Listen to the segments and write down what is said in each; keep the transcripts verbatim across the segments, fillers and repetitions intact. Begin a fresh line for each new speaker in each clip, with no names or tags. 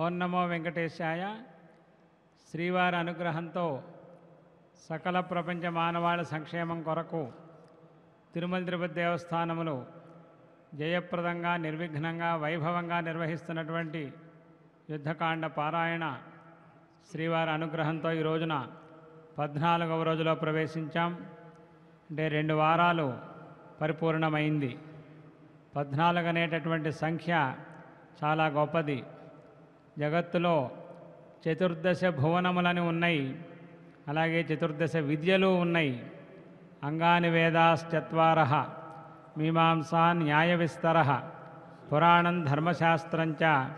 ఓం నమో వెంకటేశాయ. శ్రీవారి అనుగ్రహంతో సకల ప్రపంచ మానవాళి సంక్షేమం కొరకు తిరుమల తిరుపతి దేవస్థానములు జయప్రదంగా నిర్విఘ్నంగా వైభవంగా నిర్వహిస్తున్నటువంటి యుద్ధకాండ పారాయణ శ్రీవారి అనుగ్రహంతో ఈ రోజున పద్నాలుగవ రోజులో ప్రవేశించాం. అంటే రెండు వారాలు పరిపూర్ణమైంది. పద్నాలుగు అనేటటువంటి సంఖ్య చాలా గొప్పది. జగత్తులో చతుర్దశ భువనములని ఉన్నాయి, అలాగే చతుర్దశ విద్యలు ఉన్నాయి. అంగాని వేదాశ్చత్వార మీమాంసా న్యాయ విస్తర పురాణం ధర్మశాస్త్రంచ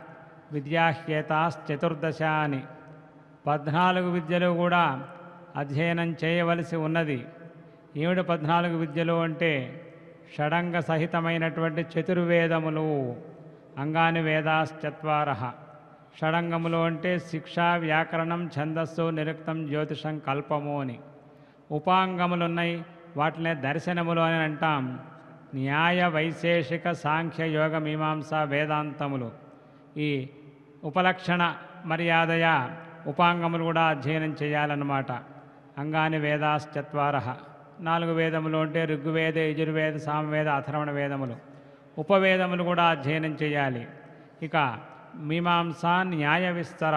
విద్యాహ్యేతాశ్చతుర్దశ అని పద్నాలుగు విద్యలు కూడా అధ్యయనం చేయవలసి ఉన్నది. ఏమిటి పద్నాలుగు విద్యలు అంటే షడంగ సహితమైనటువంటి చతుర్వేదములు. అంగాని వేదాశ్చత్వార షడంగములు అంటే శిక్ష, వ్యాకరణం, ఛందస్సు, నిరుక్తం, జ్యోతిషం, కల్పము అని. ఉపాంగములున్నాయి, వాటినే దర్శనములు అని అంటాం. న్యాయ, వైశేషిక, సాంఖ్య, యోగ, మీమాంస, వేదాంతములు. ఈ ఉపలక్షణ మర్యాదయ ఉపాంగములు కూడా అధ్యయనం చేయాలన్నమాట. అంగాని వేదాశ్చత్వార నాలుగు వేదములు అంటే ఋగ్వేద, యజుర్వేద, సామవేద, అథర్వణ వేదములు. ఉపవేదములు కూడా అధ్యయనం చేయాలి. ఇక మీమాంసా న్యాయ విస్తర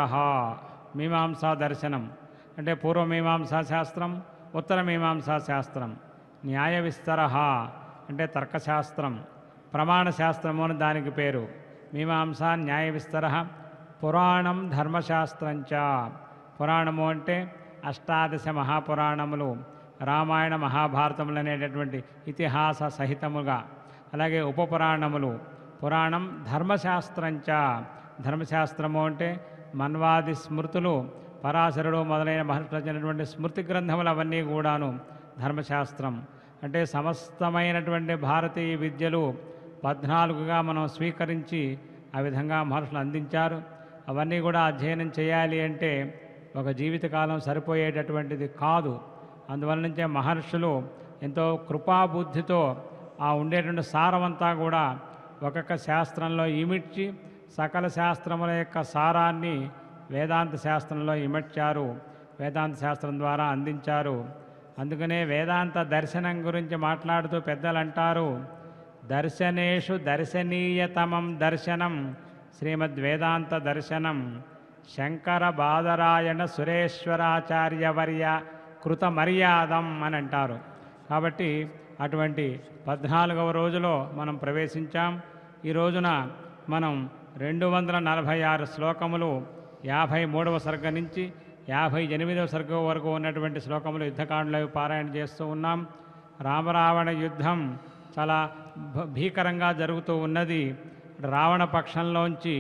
మీమాంసా దర్శనం అంటే పూర్వమీమాంసా శాస్త్రం, ఉత్తర మీమాంసా శాస్త్రం. న్యాయ విస్తర అంటే తర్కశాస్త్రం, ప్రమాణ శాస్త్రము అని దానికి పేరు. మీమాంసా న్యాయ విస్తర. పురాణం ధర్మశాస్త్రంచ పురాణము అంటే అష్టాదశ మహాపురాణములు, రామాయణ మహాభారతములు అనేటటువంటి ఇతిహాస సహితముగా. అలాగే ఉపపురాణములు. పురాణం ధర్మశాస్త్రంచ ధర్మశాస్త్రము అంటే మన్వాది స్మృతులు, పరాశరుడు మొదలైన మహర్షులు రచించినటువంటి స్మృతి గ్రంథములు అవన్నీ కూడాను ధర్మశాస్త్రం. అంటే సమస్తమైనటువంటి భారతీయ విద్యలు పద్నాలుగుగా మనం స్వీకరించి ఆ విధంగా మహర్షులు అందించారు. అవన్నీ కూడా అధ్యయనం చేయాలి అంటే ఒక జీవితకాలం సరిపోయేటటువంటిది కాదు. అందువల్ల నుంచే మహర్షులు ఎంతో కృపాబుద్ధితో ఆ ఉండేటువంటి సారమంతా కూడా ఒక్కొక్క శాస్త్రంలో ఇమిడ్చి సకల శాస్త్రముల యొక్క సారాన్ని వేదాంత శాస్త్రంలో ఇమర్చారు, వేదాంత శాస్త్రం ద్వారా అందించారు. అందుకనే వేదాంత దర్శనం గురించి మాట్లాడుతూ పెద్దలు అంటారు, దర్శనేషు దర్శనీయతమం దర్శనం శ్రీమద్వేదాంత దర్శనం శంకర బాదరాయణ సురేశ్వరాచార్యవర్య కృత మర్యాదం అని అంటారు. కాబట్టి అటువంటి పద్నాలుగవ రోజులో మనం ప్రవేశించాం. ఈ రోజున మనం రెండు వందల నలభై ఆరు శ్లోకములు యాభై మూడవ సర్గ నుంచి యాభై ఎనిమిదవ సర్గ వరకు ఉన్నటువంటి శ్లోకములు యుద్ధకాండలో పారాయణ చేస్తూ ఉన్నాం. రామరావణ యుద్ధం చాలా భీకరంగా జరుగుతూ ఉన్నది. రావణ పక్షంలోంచి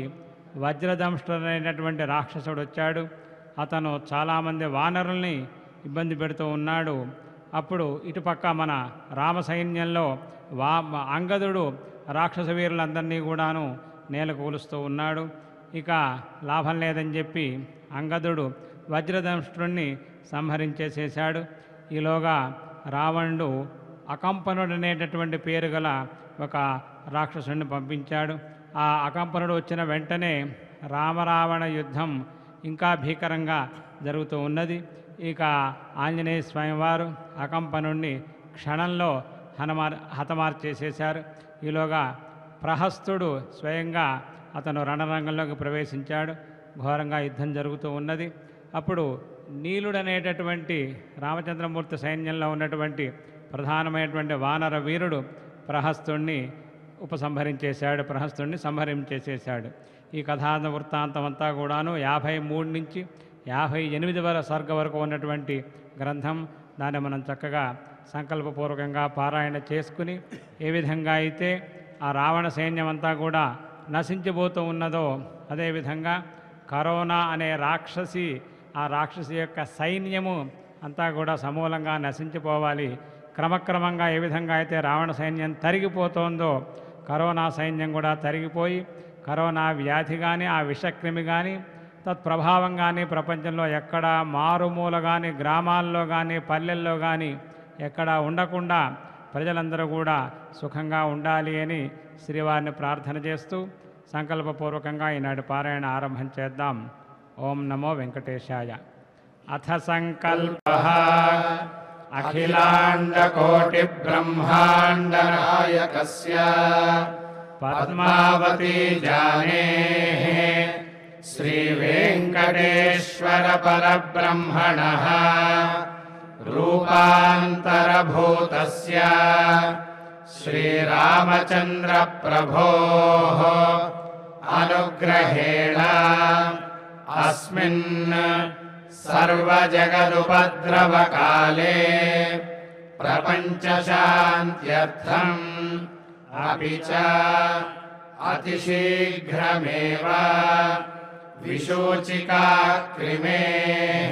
వజ్రదంష్టుడైనటువంటి రాక్షసుడు వచ్చాడు. అతను చాలామంది వానరుల్ని ఇబ్బంది పెడుతూ ఉన్నాడు. అప్పుడు ఇటుపక్క మన రామ సైన్యంలో వా అంగదుడు రాక్షస వీరులందరినీ కూడాను నేల కూలుస్తూ ఉన్నాడు. ఇక లాభం లేదని చెప్పి అంగదుడు వజ్రదంష్ట్రుణ్ణి సంహరించేసేశాడు. ఈలోగా రావణుడు అకంపనుడు అనేటటువంటి పేరు గల ఒక రాక్షసుడిని పంపించాడు. ఆ అకంపనుడు వచ్చిన వెంటనే రామరావణ యుద్ధం ఇంకా భీకరంగా జరుగుతూ ఉన్నది. ఇక ఆంజనేయ స్వామివారు అకంపనుణ్ణి క్షణంలో హనమార్ హతమార్చేసేశారు. ఈలోగా ప్రహస్తుడు స్వయంగా అతను రణరంగంలోకి ప్రవేశించాడు. ఘోరంగా యుద్ధం జరుగుతూ ఉన్నది. అప్పుడు నీలుడనేటటువంటి రామచంద్రమూర్తి సైన్యంలో ఉన్నటువంటి ప్రధానమైనటువంటి వానర వీరుడు ప్రహస్తుణ్ణి ఉపసంహరించేశాడు, ప్రహస్తుణ్ణి సంహరించేసేశాడు. ఈ కథా వృత్తాంతం అంతా కూడాను యాభై మూడు నుంచి యాభై ఎనిమిది వర సర్గ వరకు ఉన్నటువంటి గ్రంథం. దాన్ని మనం చక్కగా సంకల్పపూర్వకంగా పారాయణ చేసుకుని ఏ విధంగా అయితే ఆ రావణ సైన్యం అంతా కూడా నశించిపోతూ ఉన్నదో అదేవిధంగా కరోనా అనే రాక్షసి, ఆ రాక్షసి యొక్క సైన్యము అంతా కూడా సమూలంగా నశించిపోవాలి. క్రమక్రమంగా ఏ విధంగా అయితే రావణ సైన్యం తరిగిపోతుందో కరోనా సైన్యం కూడా తరిగిపోయి కరోనా వ్యాధి కానీ ఆ విషక్రిమి కానీ తత్ప్రభావం కానీ ప్రపంచంలో ఎక్కడ మారుమూల కానీ గ్రామాల్లో కానీ పల్లెల్లో కానీ ఎక్కడ ఉండకుండా ప్రజలందరూ కూడా సుఖంగా ఉండాలి అని శ్రీవారిని ప్రార్థన చేస్తూ సంకల్పపూర్వకంగా ఈనాటి పారాయణ ఆరంభం చేద్దాం. ఓం నమో వెంకటేశాయ. అథ సంకల్పః అఖిలాండకోటి బ్రహ్మాండనాయకస్య పద్మావతీ జానేః శ్రీ వెంకటేశ్వర పరబ్రహ్మణః రూపాంతరభూతస్య శ్రీరామచంద్ర ప్రభోః అనుగ్రహేణ అస్మిన్ సర్వజగదుపద్రవకాలే ప్రపంచశాంత్యర్థం అపి చ అతిశీఘ్రమేవ విశోచికా క్రిమేః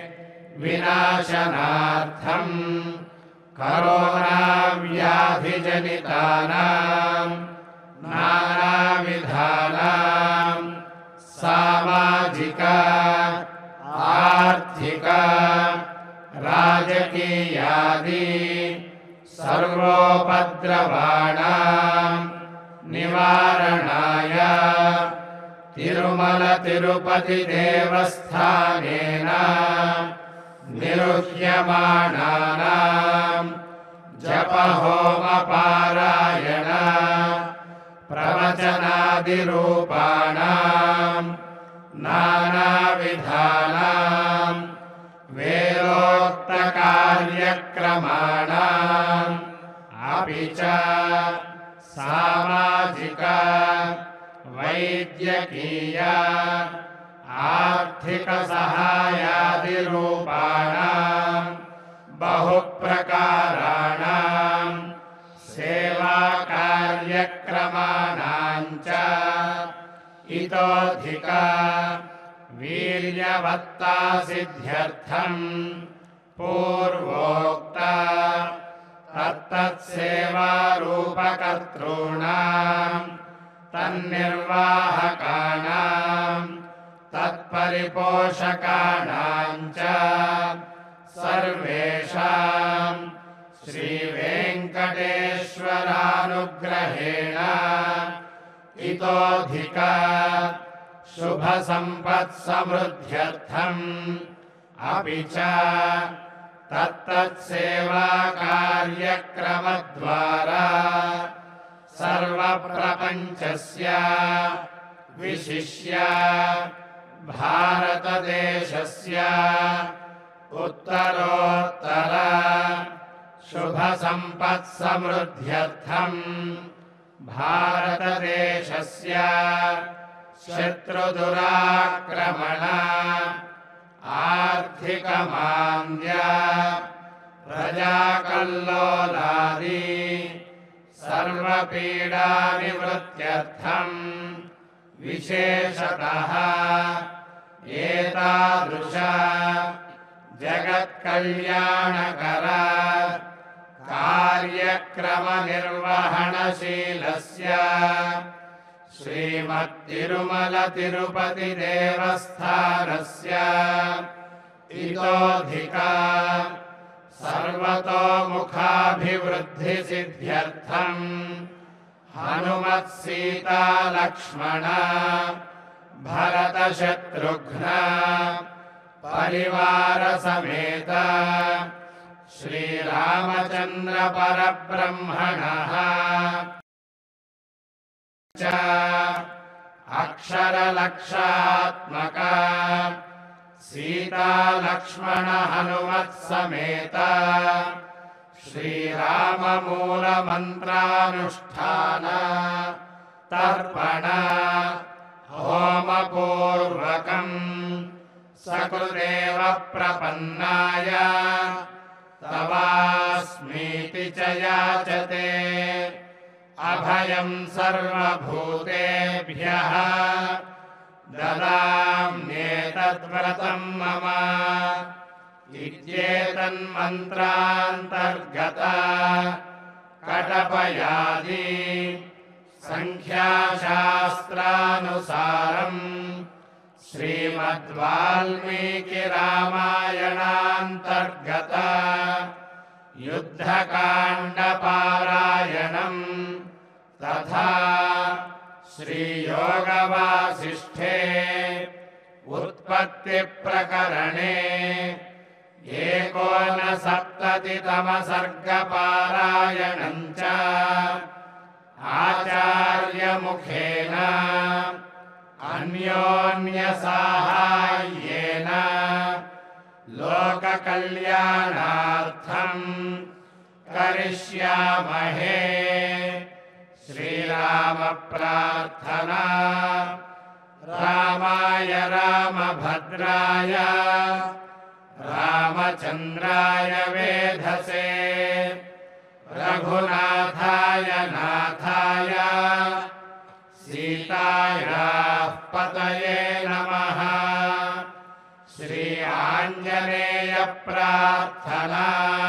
వినాశనార్థం కరోనా వ్యాధిజనితానాం నానావిధానాం సామాజిక ఆర్థిక రాజకీయాది సర్వోపద్రవాణాం నివారణాయ తిరుమల తిరుపతి దేవస్థానేన నిరుహ్యమానానాం జపహోమ పారాయణ ప్రవచనాదిరూపాణాం నానావిధానాం వేదోక్త కార్యక్రమాణాం అపి చ సామాజిక వైద్యకీయ ఆర్థిక సహాయాదిరూపాణాం బహుప్రకారాణాం సేవా కార్యక్రమాణాం చ ఇతోధిక వీర్యవత్తా సిద్ధ్యర్థం పూర్వోక్త తత్తత్సేవారూపకర్తॄణాం తన్నిర్వాహకానాం తత్పరిపోషకాణాం చ సర్వేషాం శ్రీవేంకటేశ్వరానుగ్రహేణ ఇతోధిక శుభసంపత్సమృద్ధ్యర్థం అపి చ తత్తత్సేవా కార్యక్రమద్వారా సర్వప్రపంచస్య విశిష్య భారతదేశస్య ఉత్తరోత్తర శుభసంపత్సమృద్ధ్యర్థం భారతదేశస్య శత్రుదురాక్రమణ ఆర్థికమాంద్య ప్రజాకల్లోలాది సర్వపీడానివృత్త్యర్థం విశేషతః ఏతాదృశ జగత్కళ్యాణకర కార్యక్రమనిర్వహణశీలస్య శ్రీమద్తిరుమల తిరుపతి దేవస్థానస్య ఇతోధిక సర్వతోముఖాభివృద్ధిసిద్ధ్యర్థం హనుమత్సీతా లక్ష్మణ భరతశత్రుఘ్న పరివార సమేత శ్రీరామచంద్ర పరబ్రహ్మణః చ అక్షరలక్షాత్మక సీతా లక్ష్మణ హనుమత్సమేత శ్రీరామమూల మంత్రానుష్ఠాన తర్పణ హోమపూర్వకం సకృదేవ ప్రపన్నాయ తవాస్మీతి చ యాచతే అభయం సర్వభూతేభ్యః దదామ్యేతద్వ్రతం మమ ఇత్యేతన్మంత్రాంతర్గత కటపయాది సంఖ్యాశాస్త్రానుసారం శ్రీమద్వాల్మీకి రామాయణాంతర్గత యుద్ధకాండ పారాయణం తథా
श्रीयोगवासिष्ठे उत्पत्तिप्रकरणे एकोनसप्ततितमसर्गपारायणम् च आचार्यमुखेन अन्योन्यसाहाय्येन लोककल्याणार्थम् करिष्यामहे। श्रीरामप्रार्थना। रामाय रामभद्राय रामचन्द्राय वेधसे रघुनाथाय नाथाय सीतायाः पतये नमः। श्री आञ्जनेय प्रार्थना।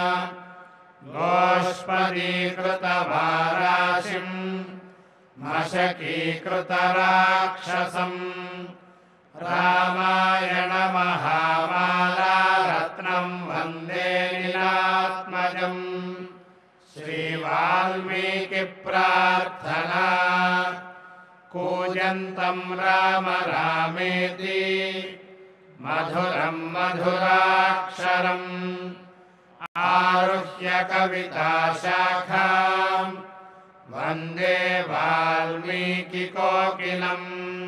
गोष्पदीकृतवाराशिम् मशकीकृतराक्षसम् रामायणमहामालारत्नम् वन्दे नीलात्मजम्। श्रीवाल्मीकिप्रार्थना। कूजन्तम् राम रामेति मधुरम् मधुराक्षरम् आरुह्य कविताशाखाम् वन्दे वाल्मीकिकोकिलम्।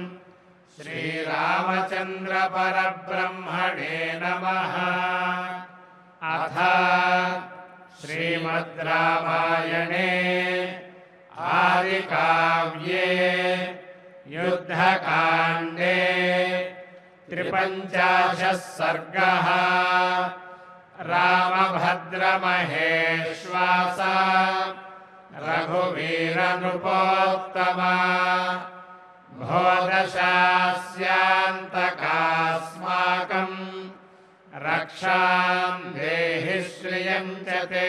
श्रीरामचन्द्रपरब्रह्मणे नमः। अथ श्रीमद् रामायणे आदिकाव्ये युद्धकाण्डे त्रिपञ्चाशः सर्गः। रामभद्रमहेश्वास रघुवीरनृपोत्तमा भोदशास्यान्तकास्माकम् रक्षां देहि श्रियं च ते।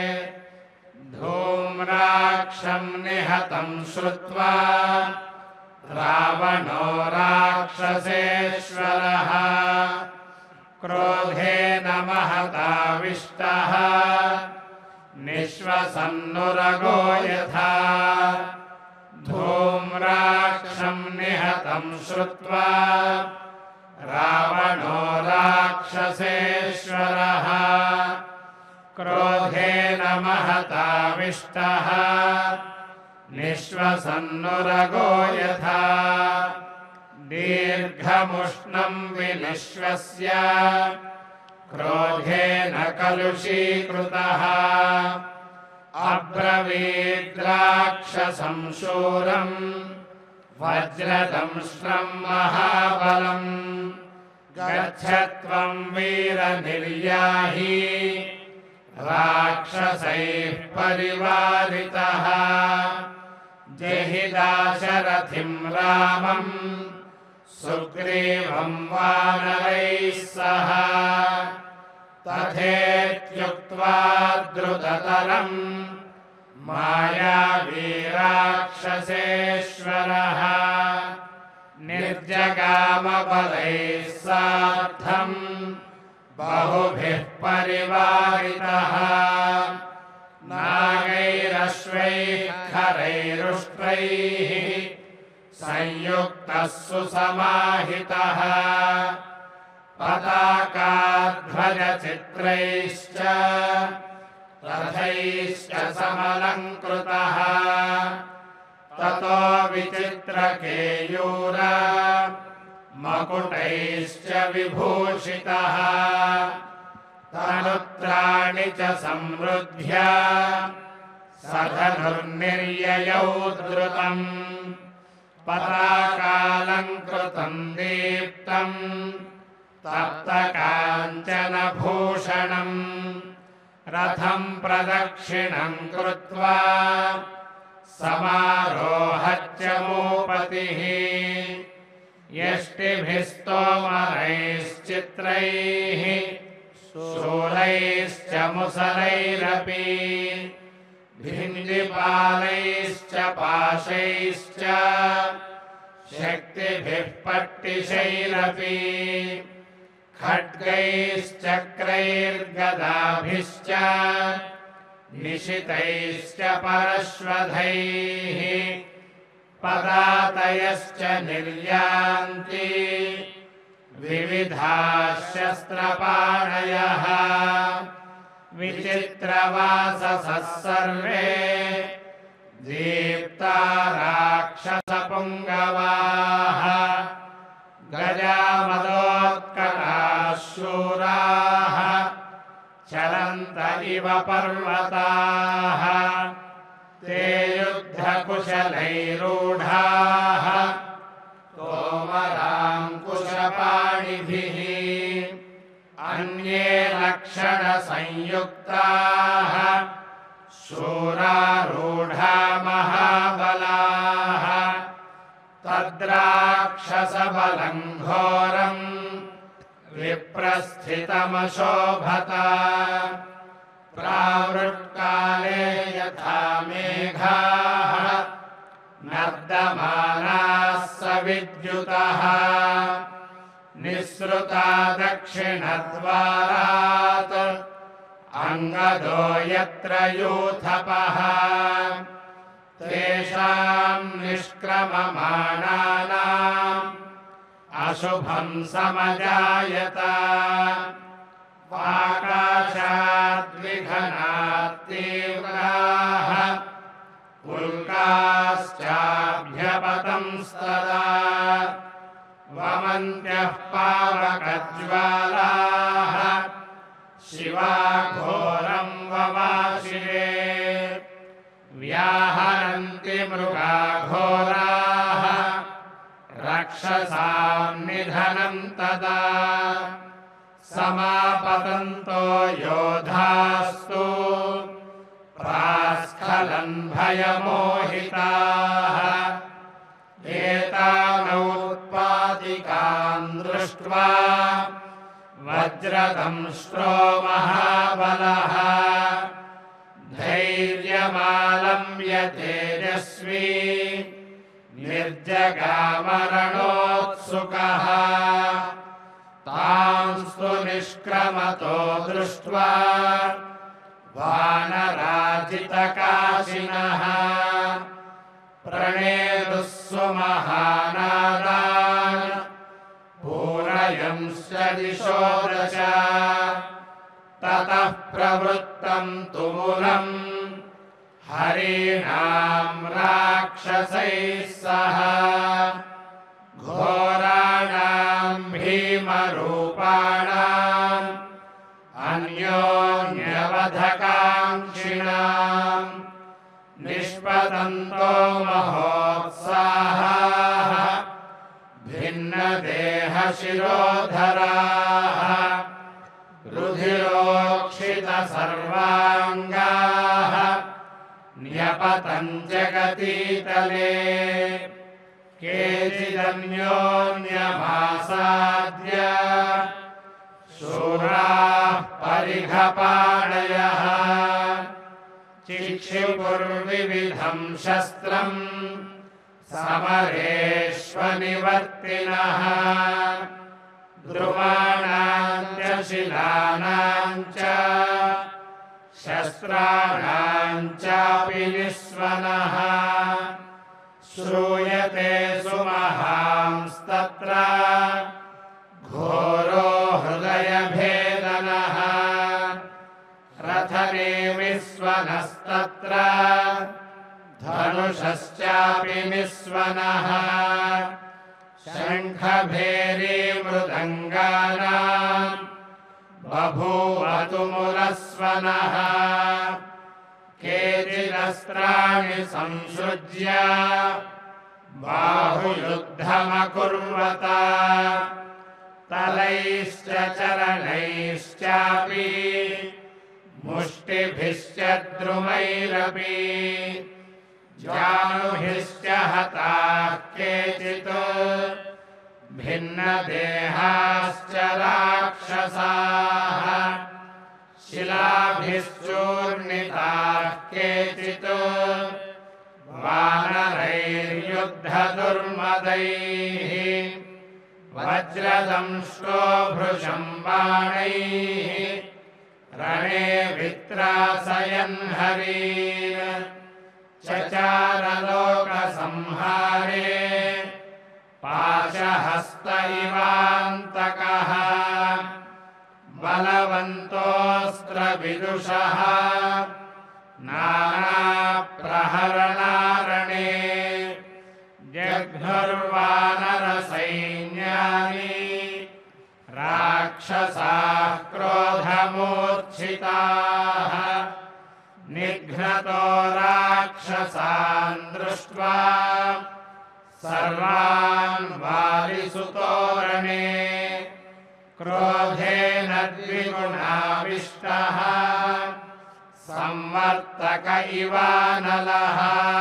धूम्राक्षं निहतं श्रुत्वा रावणो राक्षसेश्वरः क्रोधेन महताविष्टः निःश्वसन्नुरगो यथा। धूम्राक्षं निहतं श्रुत्वा रावणो राक्षसेश्वरः क्रोधेन महताविष्टः निःश्वसन्नुरगो यथा। दीर्घमुष्णं विनिश्वस्य क्रोधेन कलुषीकृतः अब्रवीद्राक्षसं शूरम् वज्रदंष्ट्रं महाबलम्। गच्छ त्वं वीरनिर्याही राक्षसैः परिवारितः। जहि दाशरथिं रामं सुग्रीवं वानरैः सह। तथेत्युक्त्वा द्रुततरम् मायावी राक्षसेश्वरः निर्जगाम बलैः सार्धम् बहुभिः परिवारितः। नागैरश्वैः खरैरुष्ट्रैः संयुक्तः सुसमाहितः। पताकाध्वजचित्रैश्च रथैश्च समलङ्कृतः। ततो विचित्रकेयूर मकुटैश्च विभूषितः। तनुत्राणि च संवृद्ध्य सधनुर्निर्ययौ द्रुतम्। पताकालङ्कृतं दीप्तम् तप्तकाञ्चनभूषणम्। रथं प्रदक्षिणं कृत्वा समारोहच्च मूपतिः। यष्टिभिस्तोमरैश्चित्रैः शूलैश्च मुसलैरपि भिन्दिपालैश्च पाशैश्च शक्तिभिः पट्टिशैरपि खड्गैश्चक्रैर्गदाभिश्च निशितैश्च परश्वधैः पदातयश्च निर्यान्ति विविधाः शस्त्रपाणयः विचित्रवाससः सर्वे दीप्ता राक्षसपुङ्गवाः गजामदोत्कटाः शूराः चलन्त इव पर्वताः ते युद्धकुशलैरूढाः तोमराङ्कुशपाणिभिः अन्ये लक्षणसंयुक्ताः शूरारूढा महाबलाः तद्राक्षसबलं घोरम् विप्रस्थितमशोभता प्रावृत्काले यथा मेघाः नर्दमानाः सविद्युतः निःसृता दक्षिणद्वारात् अङ्गदो यत्र यूथपः तेषां निष्क्रममाणानाम् अशुभं समजायत आकाशाद्विघनात् तीव्राः उल्काश्चाभ्यपतंस्तदा वमन्त्यः पावकज्वालाः शिवा घोरं ववाशिरे व्याहरन्ति मृगा घोराः रक्षसां निधनं तदा समापतन्तो योधास्तु प्रास्खलन् भयमोहिताः एतानोत्पातिकान् दृष्ट्वा वज्रदंष्ट्रो महाबलः धैर्यमालम्ब्य तेजस्वी निर्जगामरणोत्सुकः तांस्तु निष्क्रमतो दृष्ट्वा वानराजितकाशिनः प्रणेदुः सुमहानादान् पूरयंश्च दिशो दश ततः प्रवृत्तं तुमुलम् हरीणां राक्षसैः सह घोराणां भीमरूपाणाम् अन्योन्यवधकाङ्क्षिणाम् निष्पतन्तो महोत्साहाः भिन्नदेहशिरोधराः रुधिरोक्षितसर्वाङ्गाः न्यपतन् जगतीतले केचिदन्योन्यमासाद्य शूराः परिघपाणयः चिक्षिपुर्विविधं शस्त्रम् समरेष्वनिवर्तिनः द्रुमाणां च शिलानां च शस्त्राणां चापि निस्वनः श्रूयते सुमहांस्तत्र घोरो हृदयभेदनः रथने विस्वनस्तत्र धनुषश्चापि निस्वनः शङ्खभेरी मृदङ्गानां बभूव तुमुलस्वनः केचिदस्त्राणि संसृज्य बाहुयुद्धमकुर्वत तलैश्च चरणैश्चापि मुष्टिभिश्च द्रुमैरपि जानुभिश्च हताः केचित् भिन्नदेहाश्च राक्षसाः शिलाभिश्चूर्णिताः केचित् वानरैर्युद्धदुर्मदैः वज्रदंष्टो भृशं बाणैः रणे वित्रासयन् हरीन् चचारलोकसंहार विदुषः नानाप्रहरणारणे जघ्नुर्वानरसैन्यानि राक्षसाः क्रोधमूर्च्छिताः निघ्नतो राक्षसान् दृष्ट्वा सर्वान् वालिसुतोरणे क्रोधेन द्विगुणाविष्टः संवर्तक इवानलः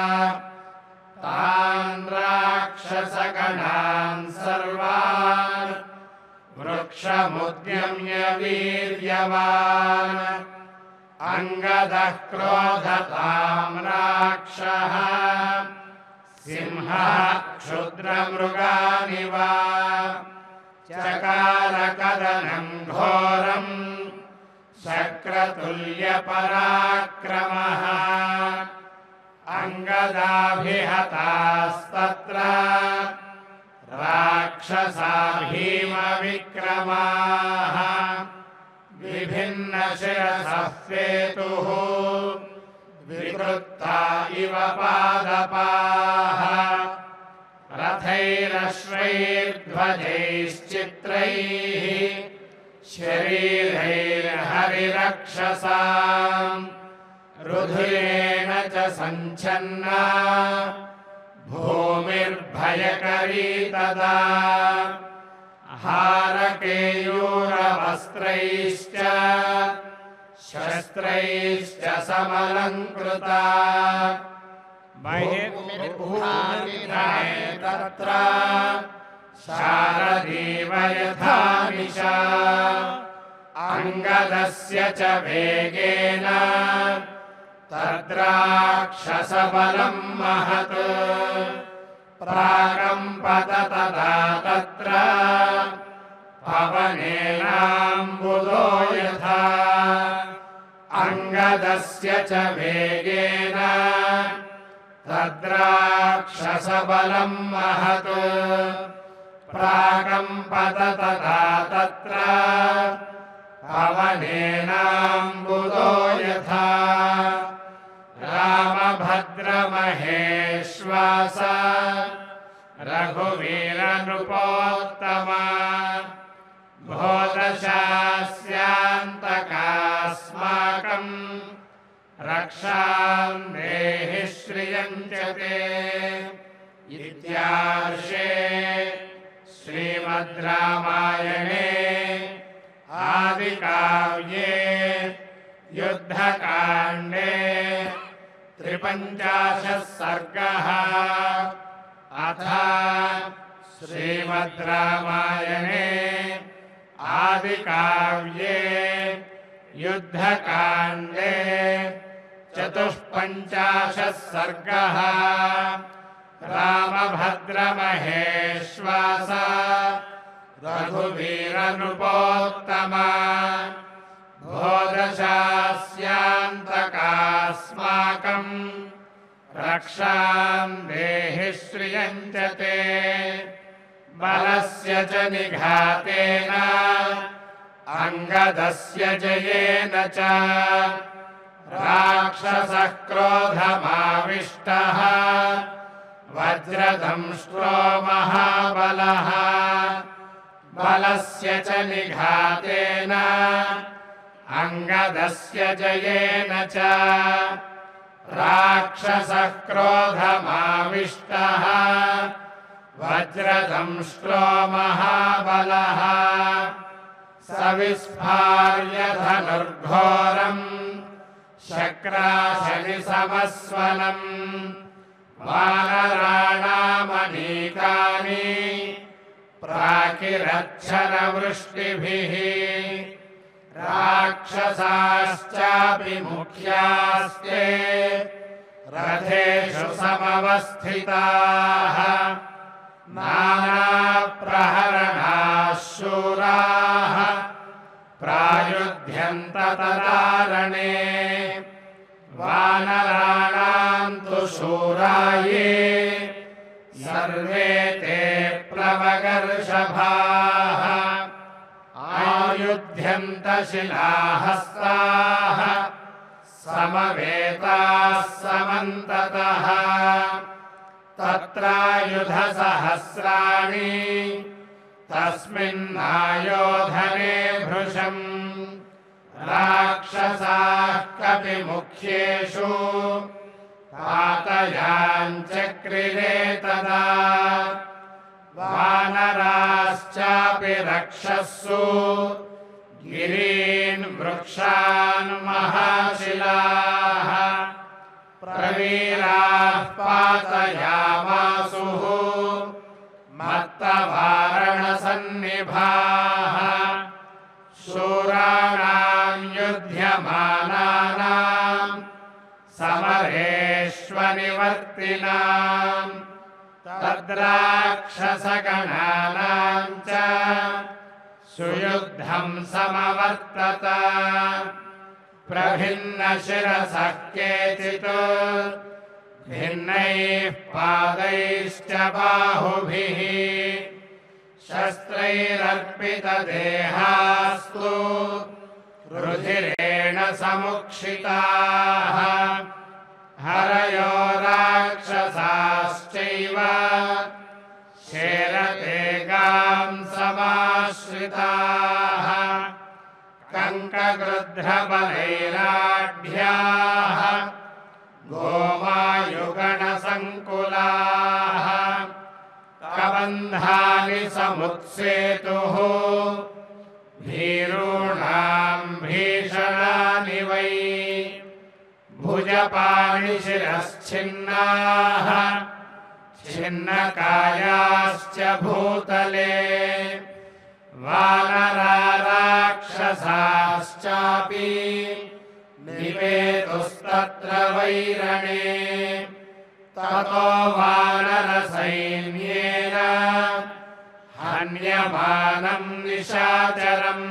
तान् राक्षसगणान् सर्वान् वृक्षमुद्यम्य वीर्यवान् अंगदः क्रोधतां राक्षः सिंहः क्षुद्रमृगानिव चकारकदनं घोरम् शक्रतुल्यपराक्रमः अंगदाभिहतास्तत्र राक्षसा भीमविक्रमाः विभिन्नशिरसः पेतुः विकृत्ता इव पादपाः रथैरश्वैर्ध्वजैश्चित्रैः शरीरैर्हरिरक्षसाम् रुधिरेण च सञ्छन्ना भूमिर्भयकरी तदा हारकेयूरवस्त्रैश्च शस्त्रैश्च समलङ्कृता तत्र शारदीव यथा निशा अंगदस्य च वेगेन तद्राक्षसबलं महत् प्राकम्पत तदा तत्र पवनेनाम्बुदो यथा अंगदस्य च वेगेन तद्राक्षसबलं महत् प्राकम्पत तदा तत्र पवनेनाम्बुदो यथा रामभद्रमहेश्वास रघुवीरनृपोत्तमा भोदशास्यान्तकास्माकम् रक्षां देहि श्रियं च ते इत्यार्षे श्रीमद् रामायणे आदिकाव्ये युद्धकाण्डे त्रिपञ्चाशः सर्गः अथ श्रीमद् रामायणे आदिकाव्ये युद्धकाण्डे चतुष्पञ्चाशः सर्गः रामभद्रमहेश्वास रघुवीरनृपोत्तमा भोदशास्यान्तकास्माकम् रक्षां देहि श्रियं च ते बलस्य च निघातेन अंगदस्य जयेन च राक्षसः क्रोधमाविष्टः वज्रदंष्ट्रो महाबलः बलस्य च निघातेन अंगदस्य जयेन च राक्षसः क्रोधमाविष्टः वज्रदंष्ट्रो महाबलः सविस्फार्य धनुर्घोरम् शक्राशनिसमस्वनम् वानराणामनीकानि प्राकिरच्छरवृष्टिभिः राक्षसाश्चापि मुख्यास्ते रथेषु समवस्थिताः नानाप्रहरणाः शूराः प्रायुध्यन्त तदारणे वानराणां तु शूराये सर्वे ते प्लवगर्षभाः आयुध्यन्त शिलाहस्ताः समवेताः समन्ततः तत्रायुधसहस्राणि तस्मिन्नायोधने भृशम् राक्षसाः कपिमुख्येषु पातयाञ्चक्रिरे तदा वानराश्चापि रक्षस्सु गिरीन् वृक्षान् महाशिलाः प्रवीराः पातयामासुः मत्तवारणसन्निभाः शूराणां युध्यमानानां समरेष्वनिवर्तिनां तद्राक्षसगणानां च सुयुद्धं समवर्तत प्रभिन्नशिरसः केचित् भिन्नैः पादैश्च बाहुभिः शस्त्रैरर्पितदेहास्तु रुधिरेण समुक्षिताः हरयो राक्षसाश्चैव शेरतेगां समाश्रिताः कङ्कगृध्रबलैराढ्याः गोमायुगणसङ्कुलाः कबन्धानि समुत्सेतुः भीरूणां भीषणानि वै भुजपाणिशिरश्छिन्नाः छिन्नकायाश्च भूतले वानराराक्षसाश्चापि निपेतुस्तत्र वैरणे ततो वानरसैन्येन हन्यमानं निशाचरम्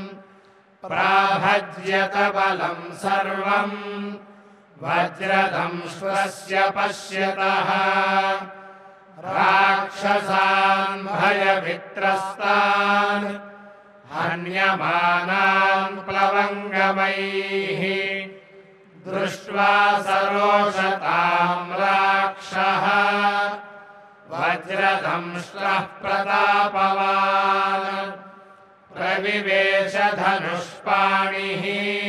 प्राभज्यत बलं सर्वं वज्रदंष्ट्वस्य पश्यतः राक्षसान् भयवित्रस्तान् हन्यमानान् प्लवङ्गमैः दृष्ट्वा सरोषतां राक्षः वज्रदंष्ट्रः प्रतापवान् प्रविवेश धनुष्पाणिः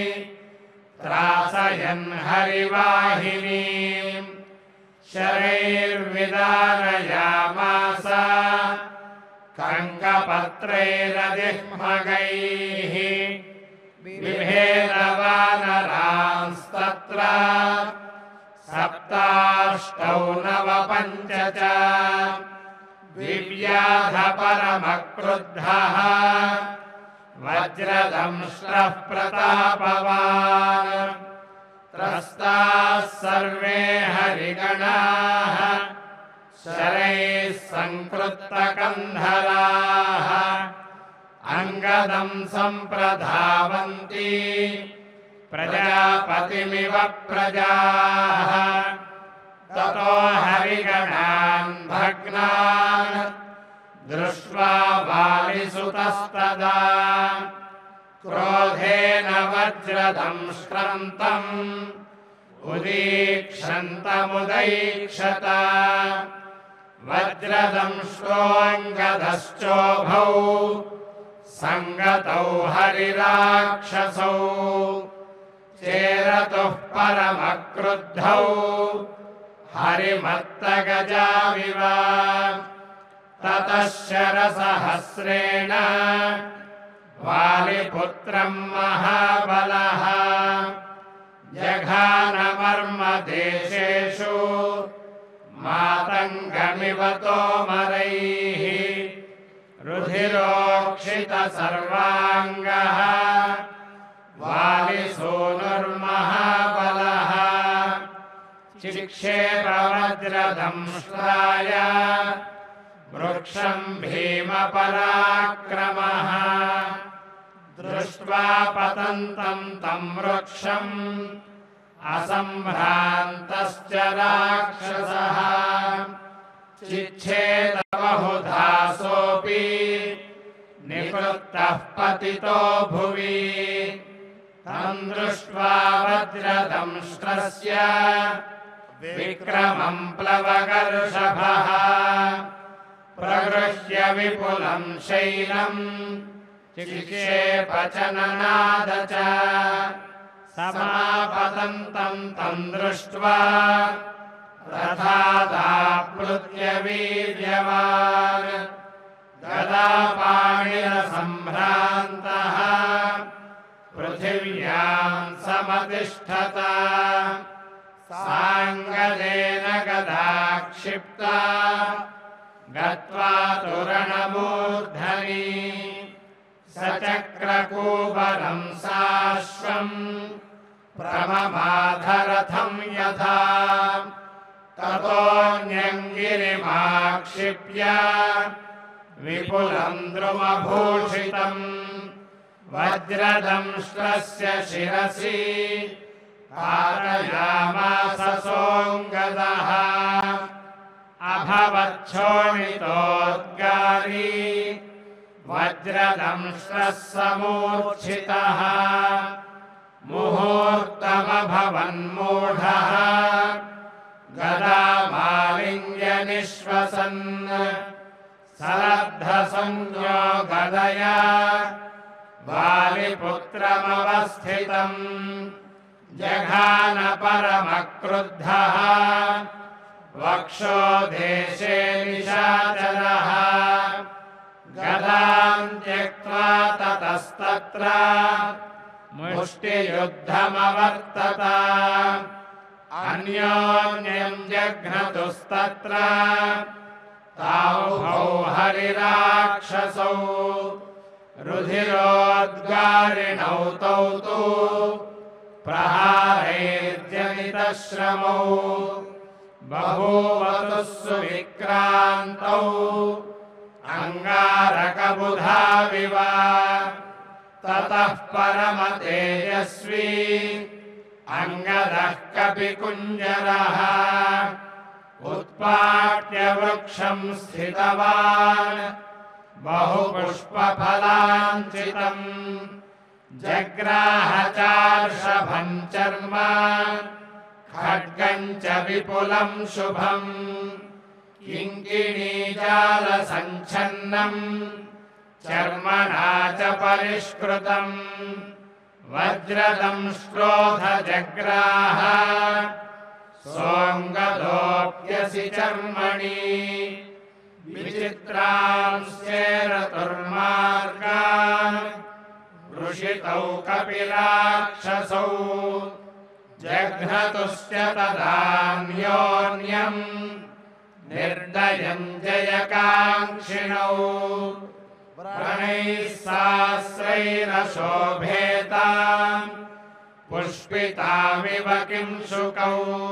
त्रासयन् हरिवाहिनीम् शरैर्विदारयामास कङ्कपत्रैरदिह्मगैः बिभेदवानरांस्तत्र सप्ताष्टौ नव पञ्च च विव्याध परमक्रुद्धः वज्रदंष्ट्रः प्रतापवान् त्रस्ताः सर्वे हरिगणाः शरैः सङ्कृत्तकन्धराः अङ्गदं सम्प्रधावन्ति प्रजापतिमिव प्रजाः ततो हरिगणान् भग्नान् दृष्ट्वा वालिसुतस्तदा क्रोधेन वज्रदंष्ट्रं तम् उदीक्षन्तमुदैक्षत वज्रदंष्ट्रोऽङ्गदश्चोभौ सङ्गतौ हरिराक्षसौ चेरतुः परमक्रुद्धौ हरिमत्तगजाविव ततः शरसहस्रेण वालिपुत्रं महाबलः जघानमर्मदेशेषु मातङ्गमिव तोमरैः रुधिरोक्षितसर्वाङ्गः वालिसूनुर्महाबलः चिक्षेपवज्रदंष्ट्राय वृक्षं भीमपराक्रमः दृष्ट्वा पतन्तं तं वृक्षम् असम्भ्रान्तश्च राक्षसः चिच्छेद बहुधा सोऽपि विकृतः पतितो भुवि तं दृष्ट्वा वज्रदंष्ट्रस्य विक्रमं प्लवगर्षभः प्रगृह्य विपुलं शैलं चिक्षेप च ननाद च समापतन्तं तं दृष्ट्वा रथादाप्लुत्य वीर्यवान् गदापाणिरसम्भ्रान्तः पृथिव्यां समतिष्ठत साङ्गदेन गदा क्षिप्ता गत्वा तुरणमूर्धनि सचक्रकूबरं साश्वं प्रममाधरथं यथा ततोऽन्यङ्गिरिमाक्षिप्य विपुलं द्रुमभूषितम् वज्रदंष्ट्रस्य शिरसि कारयामास सोऽङ्गदः अभवच्छोणितोद्गारी वज्रदंष्ट्रः समूर्च्छितः मुहूर्तमभवन्मूढः गदामालिङ्ग्य निःश्वसन् सलब्धसंज्ञो गदया वालिपुत्रमवस्थितम् जघान परमक्रुद्धः वक्षोदेशे निशाचरः गदां त्यक्त्वा ततस्तत्र मुष्टियुद्धमवर्तत अन्योन्यं जघ्नतुस्तत्र तावुभौ हरिराक्षसौ रुधिरोद्गारिणौ तौ तु प्रहारैर्जनितश्रमौ बभूवतुः सुविक्रान्तौ अङ्गारकबुधाविव ततः परमतेजस्वी अङ्गदः कपिकुञ्जरः उत्पाट्य वृक्षं स्थितवान् बहुपुष्पफलाञ्चितम् जग्राह चार्षभं चर्म खड्गं च विपुलं शुभम् किङ्किणीजालसञ्छन्नम् चर्मणा च परिष्कृतम् वज्रदंष्ट्रोऽथ जग्राह सोऽङ्गदोऽप्यसि चर्मणि विचित्रांश्चेरतुर्मार्गान् वृषितौ कपिराक्षसौ जघ्नतुश्च तदान्योन्यम् निर्दयं जयकाङ्क्षिणौ व्रणैः सहस्रैरशोभेताम् पुष्पितामिव किंशुकौ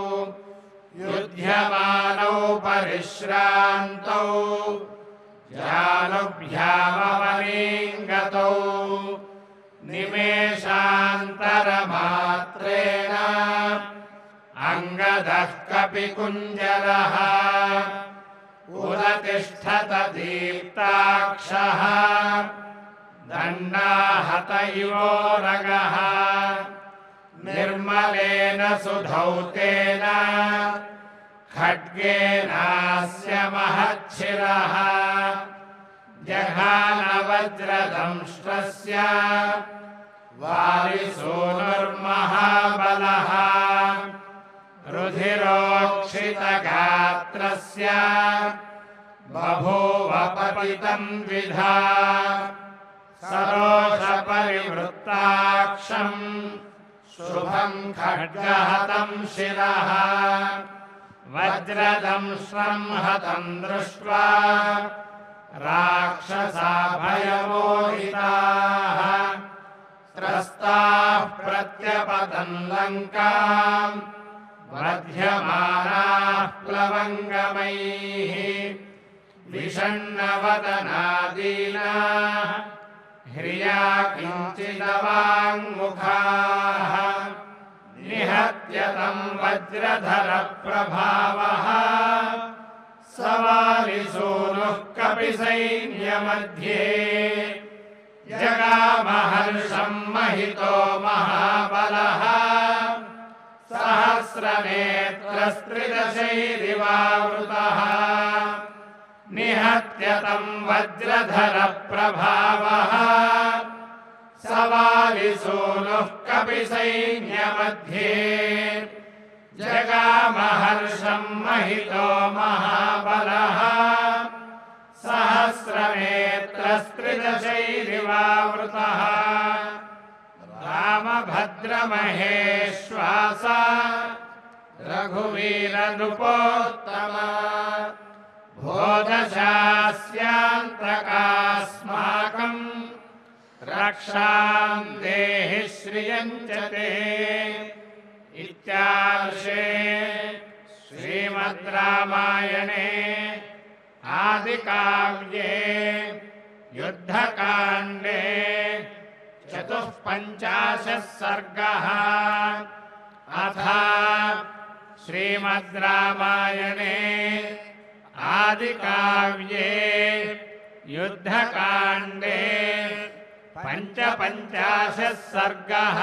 युध्यमानौ परिश्रान्तौ जानुभ्यामवनीङ्गतौ निमेषान्तरमात्रेण अङ्गदः कपिकुञ्जरः उदतिष्ठत दीप्ताक्षः दण्डाहत इवोरगः निर्मलेन सुधौतेन खड्गेनास्य महच्छिरः जघान वज्रदंष्ट्रस्य वालिसूनुर्महाबलः रुधिरोक्षितगात्रस्य बभूव पतितं द्विधा सरोषपरिवृत्ताक्षम् शुभं खड्गहतं शिरः वज्रदंष्ट्रं हतं दृष्ट्वा राक्षसा भयमोहिताः त्रस्ताः प्रत्यपतन् लङ्काम् बध्यमानाः प्लवङ्गमैः विषण्णवदनादीनाः ह्रिया किञ्चिदवाङ्मुखाः निहत्य तं वज्रधरप्रभावः सवालिसूनुः कपिसैन्यमध्ये जगामहर्षं महितो महाबलः सहस्रनेत्रस्त्रिदशैरिवावृतः निहत्य तं वज्रधरप्रभावः सवालिसूनुः कपिसैन्यमध्ये जगामहर्षं महितो महाबलः सहस्रनेत्रस्त्रिदशैरिवावृतः रामभद्रमहेश्वास रघुवीरनृपोत्तमा भोजशास्यान्तकास्माकं रक्षां देहि श्रियं च ते इत्यार्षे श्रीमद् रामायणे आदिकाव्ये युद्धकाण्डे चतुःपञ्चाशः सर्गः। अथ श्रीमद् रामायणे आदिकाव्ये युद्धकाण्डे पञ्चपञ्चाशः सर्गः।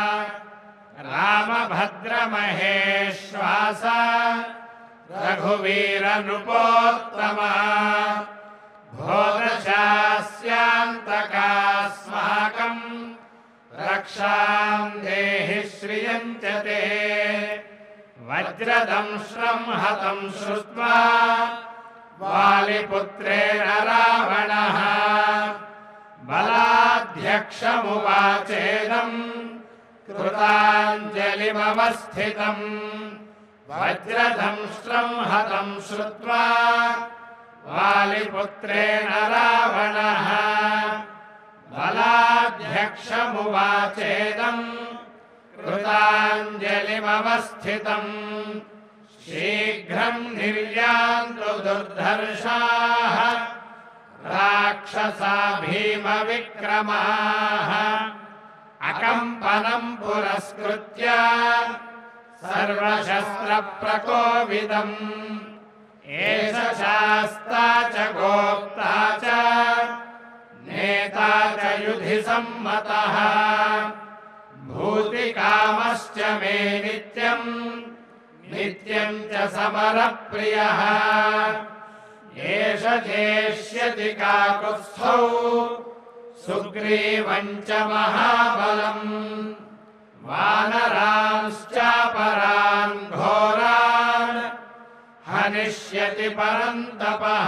रामभद्रमहेश्वास रघुवीरनृपोत्तमा भोजशास्यान्तकास्माकं रक्षां देहि श्रियं च ते वज्रदंश्रं हतं श्रुत्वा वालिपुत्रेण रावणः बलाध्यक्षमुवाचेदम् कृताञ्जलिमवस्थितम् वज्रदंष्ट्रं हतं श्रुत्वा वालिपुत्रेण रावणः बलाध्यक्षमुवाचेदम् कृताञ्जलिमवस्थितम् शीघ्रं निर्यान्तु दुर्धर्षाः राक्षसा भीमविक्रमाः अकम्पनं पुरस्कृत्य सर्वशस्त्रप्रकोविदम् एष शास्ता च गोप्ता च नेता च युधिसम्मतः भूतिकामश्च मे नित्यम् नित्यं च समरप्रियः एष जेष्यति काकुत्स्थौ सुग्रीवं च महाबलम् वानरांश्चापरान् घोरान् हनिष्यति परन्तपः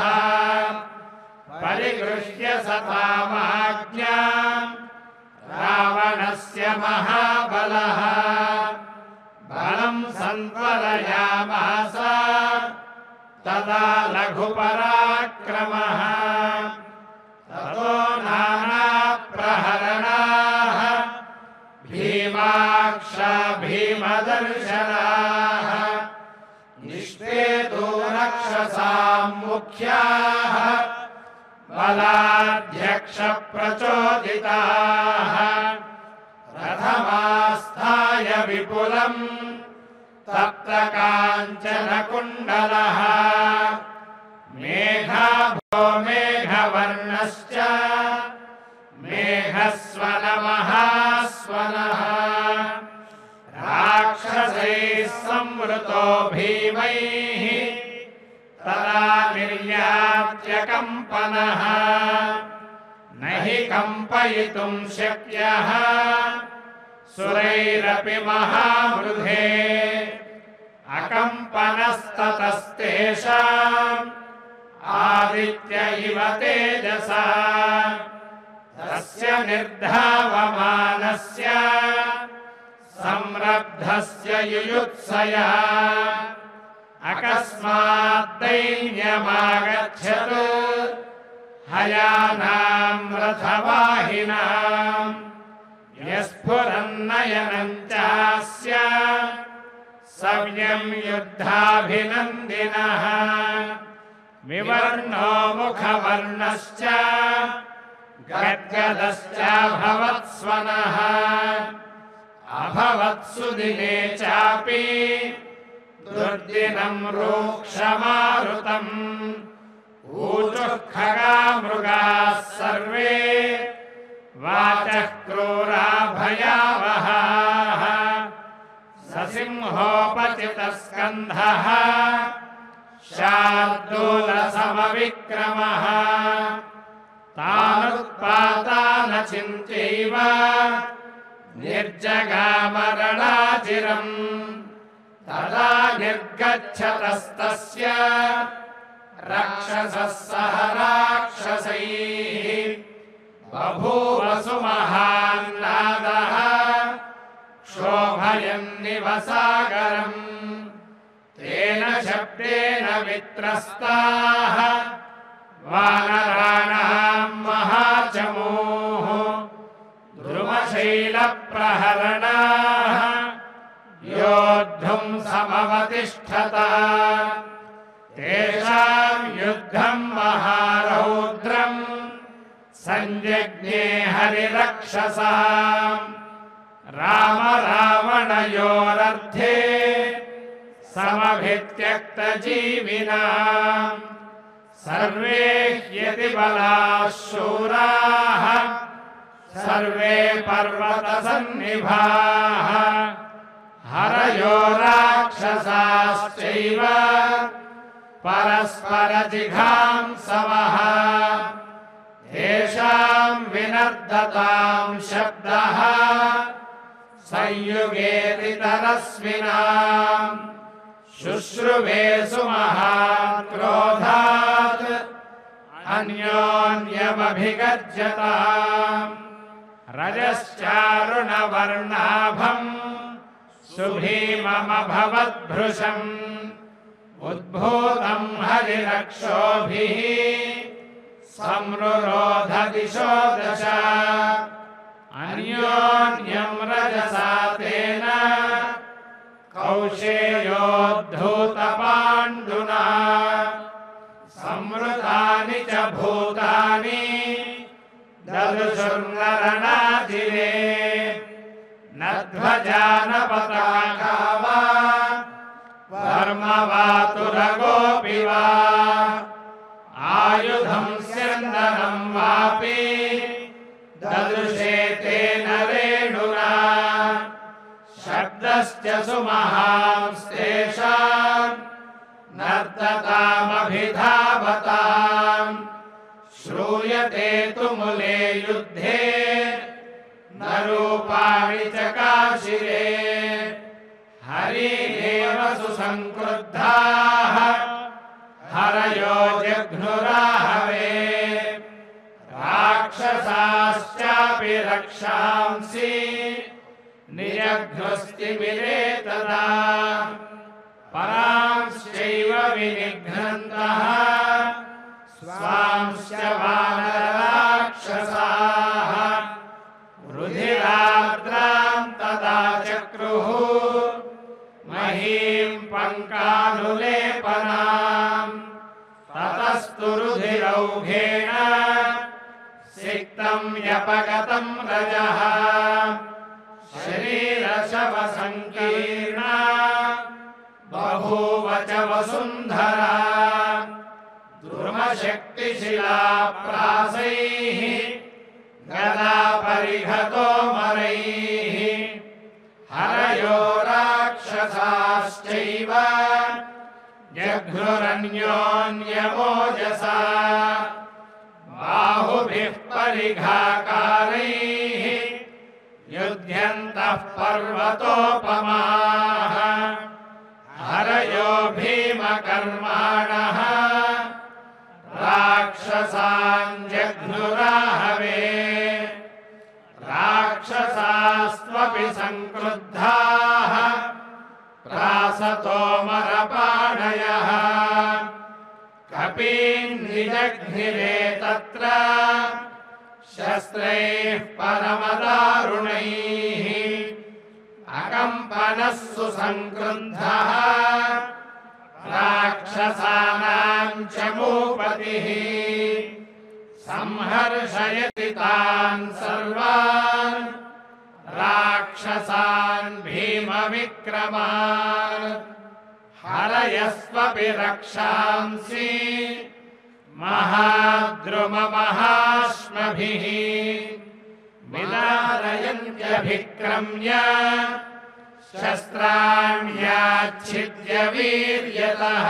परिगृह्य सतामाज्ञाम् रावणस्य महाबलः बलं संत्वरयामास तदा लघुपराक्रमः ततो नानाप्रहरणाः भीमाक्षा भीमदर्शनाः निष्पेदो रक्षसां मुख्याः बलाध्यक्षप्रचोदिताः रथमास्थाय विपुलम् तप्तकाञ्चनकुण्डलः मेघाभो मेघवर्णश्च मेघस्वनमहास्वनः राक्षसैः संवृतो भीमैः तदा निर्यात्यकम्पनः न हि कम्पयितुं शक्यः सुरैरपि महामृधे अकम्पनस्ततस्तेषाम् आदित्य इव तेजसा तस्य निर्धावमानस्य संरब्धस्य युयुत्सया अकस्मात् दैन्यमागच्छत् हयानां रथवाहिनाम् यस्फुरन्नयनं चास्य सव्यं युद्धाभिनन्दिनः विवर्णो मुखवर्णश्च गद्गदश्चाभवत्स्वनः अभवत्सुदिने चापि दुर्दिनं रूक्षमारुतम् ऊचुः खगा मृगाः सर्वे वाचः क्रूरा भयावहाः ससिंहोपचितस्कन्धः शार्दूलसमविक्रमः तानुत्पातानचिन्त्यैव निर्जगामरणाचिरम् तदा निर्गच्छतस्तस्य राक्षसः सह राक्षसैः बभूवसु महान्नादः क्षोभयन्निव सागरम् तेन शब्देन वित्रस्ताः वानराणां महाचमूः ध्रुवशैलप्रहरणाः योद्धुं समवतिष्ठत तेषां युद्धं महारौद्रम् संजज्ञे हरिरक्षसाम् राम रावणयोरर्थे समभित्यक्तजीविनाम् सर्वे ह्यति बलाः शूराः सर्वे पर्वतसन्निभाः हरयो राक्षसाश्चैव परस्परजिघांसवः तेषां विनर्दतां शब्दः संयुगेतितरस्विनाम् शुश्रुवेषु महाक्रोधात् अन्योन्यमभिगर्जताम् रजश्चारुणवर्णाभम् सुभीममभवद्भृशम् उद्भूतं हरिरक्षोभिः संरुरोध दिशो दश अन्योन्यं रजसा तेन कौशेयोद्धूतपाण्डुना संवृतानि च भूतानि ददृशुर्नरणाजिरे न ध्वजा न पताका वा धर्मवातुरगोऽपि वा आयुधं स्यन्दनं वापि ददृशे तेन रेणुना शब्दश्च सुमहांस्तेषाम् नर्ततामभिधावताम् श्रूयते तुमुले युद्धे न रूपाणि च काशिरे हरिरेव सुसंक्रुद्धाः हरयो जघ्नुराहवे राक्षसाश्चापि रक्षांसि निजघ्नुस्तिमिरे तदा परांश्चैव विनिघ्नन्तः स्वांश्च वानरराक्षसाः रुधिरार्द्रां तदा चक्रुः महीं पङ्कानुलेपनाम् ततस्तु रुधिरौघेन सिक्तं व्यपगतं रजः शरीरशवसङ्कीर्णा बभूव च वसुन्धरा द्रुमशक्तिशिला प्रासैः गदापरिघतोमरैः हरयो राक्षसाश्चैव जघ्नुरन्योन्यमोजसा बाहुभिः परिघाकारैः युध्यन्तः पर्वतोपमाः हरयो भीमकर्माणः राक्षसान् जघ्नुराहवे राक्षसास्त्वपि संक्रुद्धाः प्रासतोमरपाणयः कपीन् निजघ्निरे तत्र शस्त्रैः परमदारुणैः अकम्पनः सुसंक्रुद्धः राक्षसानां च मूपतिः संहर्षयति तान् सर्वान् राक्षसान् भीमविक्रमान् हरयस्वपि रक्षांसि महाद्रुममहाश्मभिः विदारयन्त्यभिक्रम्य शस्त्राण्याच्छिद्य वीर्यतः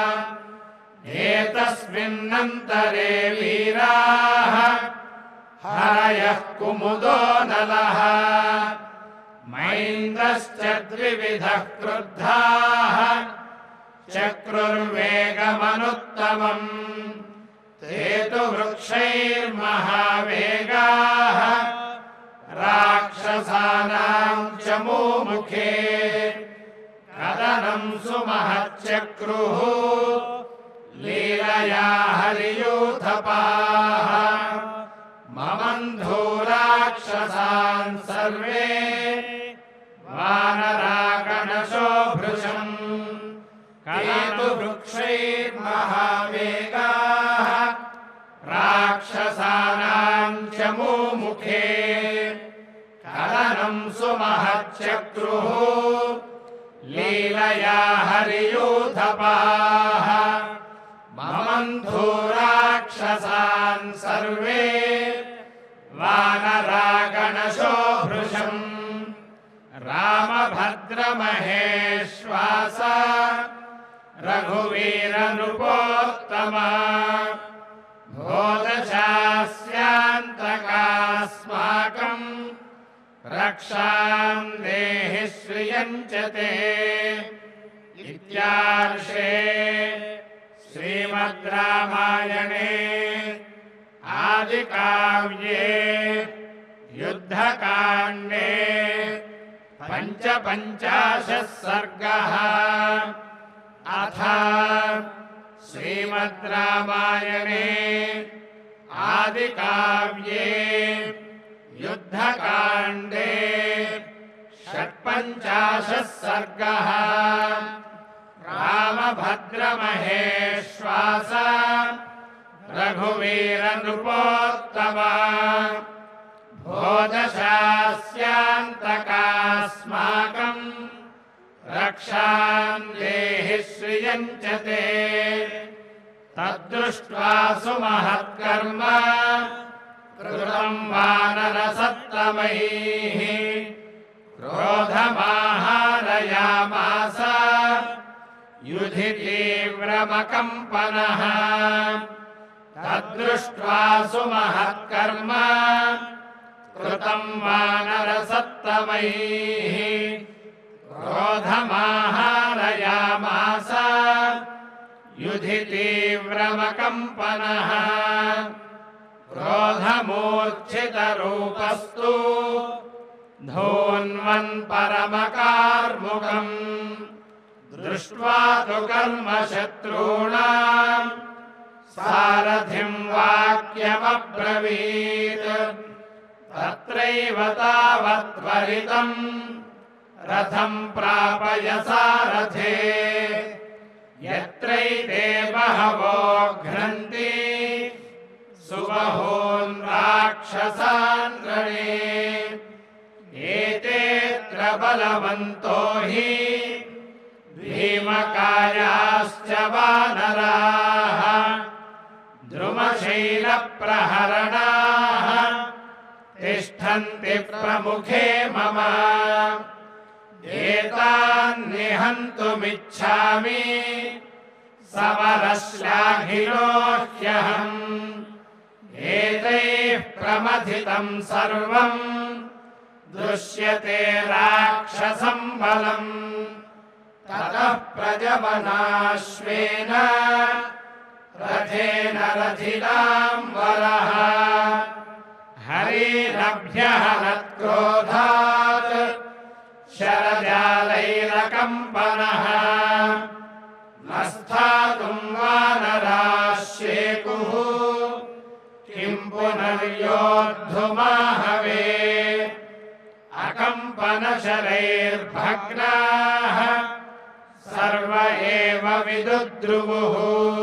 एतस्मिन्नन्तरे वीराः हरयः कुमुदो नलः मैन्द्रश्च द्विविधः क्रुद्धाः चक्रुर्वेगमनुत्तमम् ते तु वृक्षैर्महावेगाः राक्षसानां च मुमुखे कदनं सुमहच्चक्रुः लीलया हरियूथपाः ममन्धो राक्षसान् सर्वे वानरागणशो भृशम् ते तु वृक्षैर्महावेगाः राक्षसानां च मुमुखे कदनं सुमहच्चक्रुः लीलया हरियूथपाः ममन्धो राक्षसान् सर्वे वानरागणशो भृशम् रामभद्रमहेश्वास रघुवीरनृपोत्तमा भोदशास्यान्तकास्माकम् रक्षां देहि श्रियं च ते इत्यार्षे श्रीमद् रामायणे आदिकाव्ये युद्धकाण्डे पञ्चपञ्चाशः सर्गः अथ श्रीमद् रामायणे आदिकाव्ये युद्धकाण्डे षट्पञ्चाशः सर्गः रामभद्रमहेश्वास रघुवीरनृपोत्तमा भोदशास्यान्तकास्माकम् रक्षां देहि श्रियं च ते तद्दृष्ट्वा सुमहत्कर्म कृतं वानरसत्तमैः क्रोधमाहारयामास युधि तीव्रमकम्पनः तद्दृष्ट्वा सुमहत्कर्म कृतं वानरसत्तमैः क्रोधमाहारयामास युधि तीव्रमकम्पनः क्रोधमूर्च्छितरूपस्तु धून्वन् परमकार्मुकम् दृष्ट्वा तु कर्मशत्रूणां सारथिं वाक्यमब्रवीत् तत्रैव तावत्त्वरितं रथं प्रापय सारथे यत्रैते बहवो घ्नन्ति सुबहून् राक्षसान् रणे एतेऽत्र बलवन्तो हि भीमकायाश्च वानराः द्रुमशैलप्रहरणाः तिष्ठन्ति प्रमुखे मम एतान् निहन्तुमिच्छामि समरश्लाघिनो ह्यहम् एतैः प्रमथितं सर्वं दृश्यते राक्षसं बलम् ततः प्रजवनाश्वेन रथेन रथिनाम्बरः हरिरभ्यहनत्क्रोधात् शरजालैरकम्पनः न स्थातुं वानराश्येकुः किं पुनर्योद्धुमाहवे अकम्पनशरैर्भग्नाः सर्व एव विदुद्रुवुः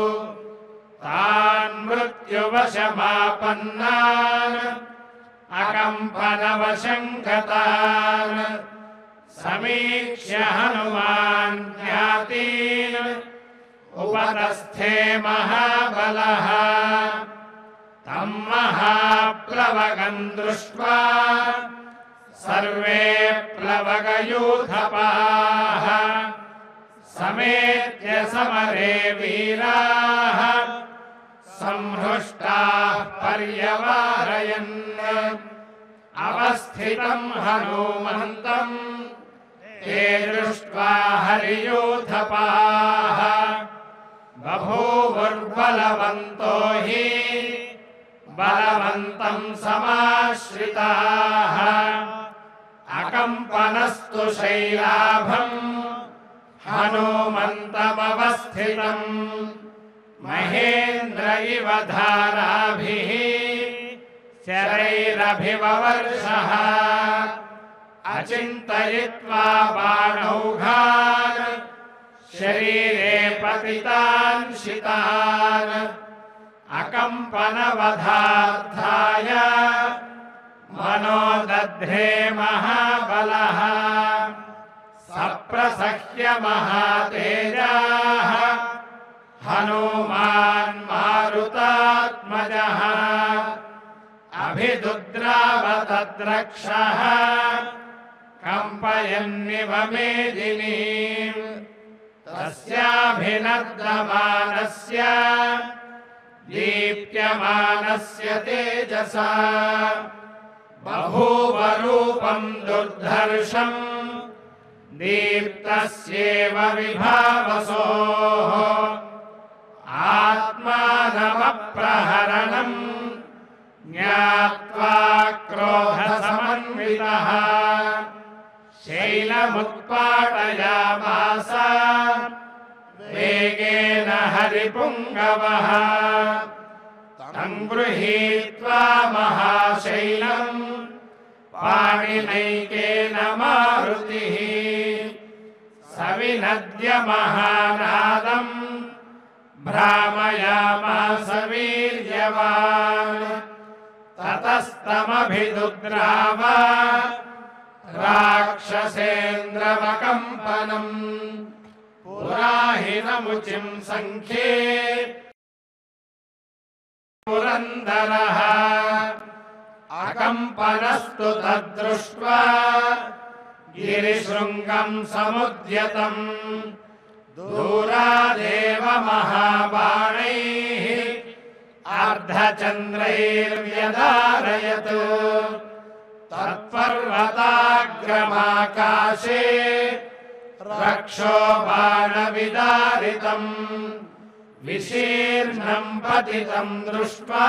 तान् मृत्युवशमापन्नान् अकम्पनवशं गतान् समीक्ष्य हनुमान् ज्ञातीन् उपतस्थे महाबलः तं महाप्लवकं दृष्ट्वा सर्वे प्लवकयूथपाः समेत्य समरे वीराः संहृष्टाः पर्यवारयन् अवस्थितं हनूमन्तं ते दृष्ट्वा हरियूथपाः बभूवुर्बलवन्तो हि बलवन्तं समाश्रिताः अकम्पनस्तु शैलाभम् हनूमन्तमवस्थितम् महेन्द्र इव धाराभिः शरैरभिववर्षः अचिन्तयित्वा बाणौघान् शरीरे पतितान् शितान् अकम्पनवधार्थाय मनो दध्रे महाबलः सप्रसह्य महातेजाः हनूमान् मारुतात्मजः अभिदुद्रावतद्रक्षः कम्पयन्निव मेदिनीम् तस्याभिनर्दमानस्य दीप्यमानस्य तेजसा बभूव रूपं दुर्धर्षम् दीप्तस्येव विभावसोः आत्मानमप्रहरणम् ज्ञात्वा क्रोधसमन्वितः शैलमुत्पाटयामास वेगेन हरिपुङ्गवः तं गृहीत्वा महाशैलम् पाणिनैकेन मारुतिः सविनद्य महानादम् भ्रामयामास वीर्यवान् ततस्तमभिदुद्राव राक्षसेन्द्रवकम्पनम् पुराहिनमुचिं सङ्ख्ये पुरन्दरः अकम्पनस्तु तद्दृष्ट्वा गिरिशृङ्गं समुद्यतम् दूरादेव महाबाणैः अर्धचन्द्रैर्व्यधारयत् तत्पर्वताग्रमाकाशे रक्षो बाणविदारितम् विशीर्णं पतितं दृष्ट्वा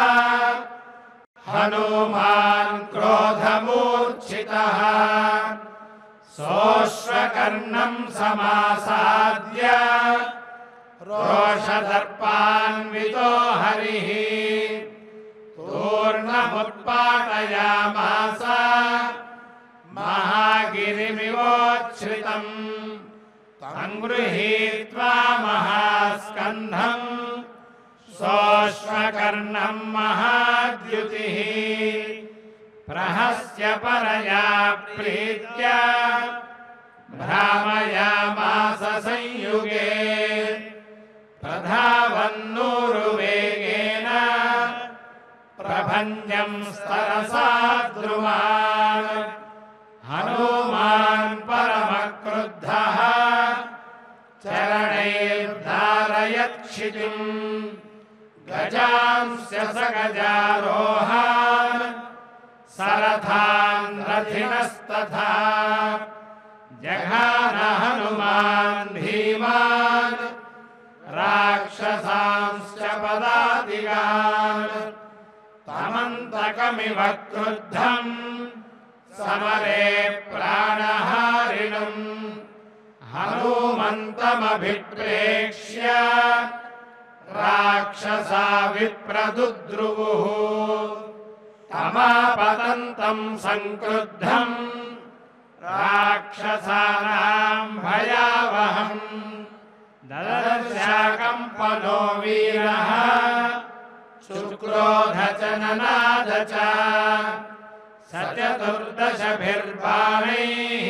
हनूमान् क्रोधमूर्छितः सोऽश्वकर्णं समासाद्य रोषदर्पान्वितो हरिः तूर्णमुत्पाटयामास महागिरिमिवोच्छ्रितम् तं गृहीत्वा महास्कन्धम् सोऽश्वकर्णं महाद्युतिः प्रहस्य परया प्रीत्य भ्रामयामास संयुगे प्रधावन्नूरुवेगेन प्रभञ्जं स्तरसा द्रुमान् हनूमान् परमक्रुद्धः चरणैर्धारयत्क्षितिम् गजांस्य सगजारोहान् सरथान् रथिनस्तथा जघान हनुमान् भीमान् राक्षसांश्च पदातिगान् तमन्तकमिव क्रुद्धम् समरे प्राणहारिणम् हनूमन्तमभिप्रेक्ष्य राक्षसा विप्रदुद्रुवुः तमापतन्तं संक्रुद्धम् राक्षसानां भयावहम् ददर्शाकम्पनो वीरः शुक्रोध च ननाद च स चतुर्दशभिर्बाणैः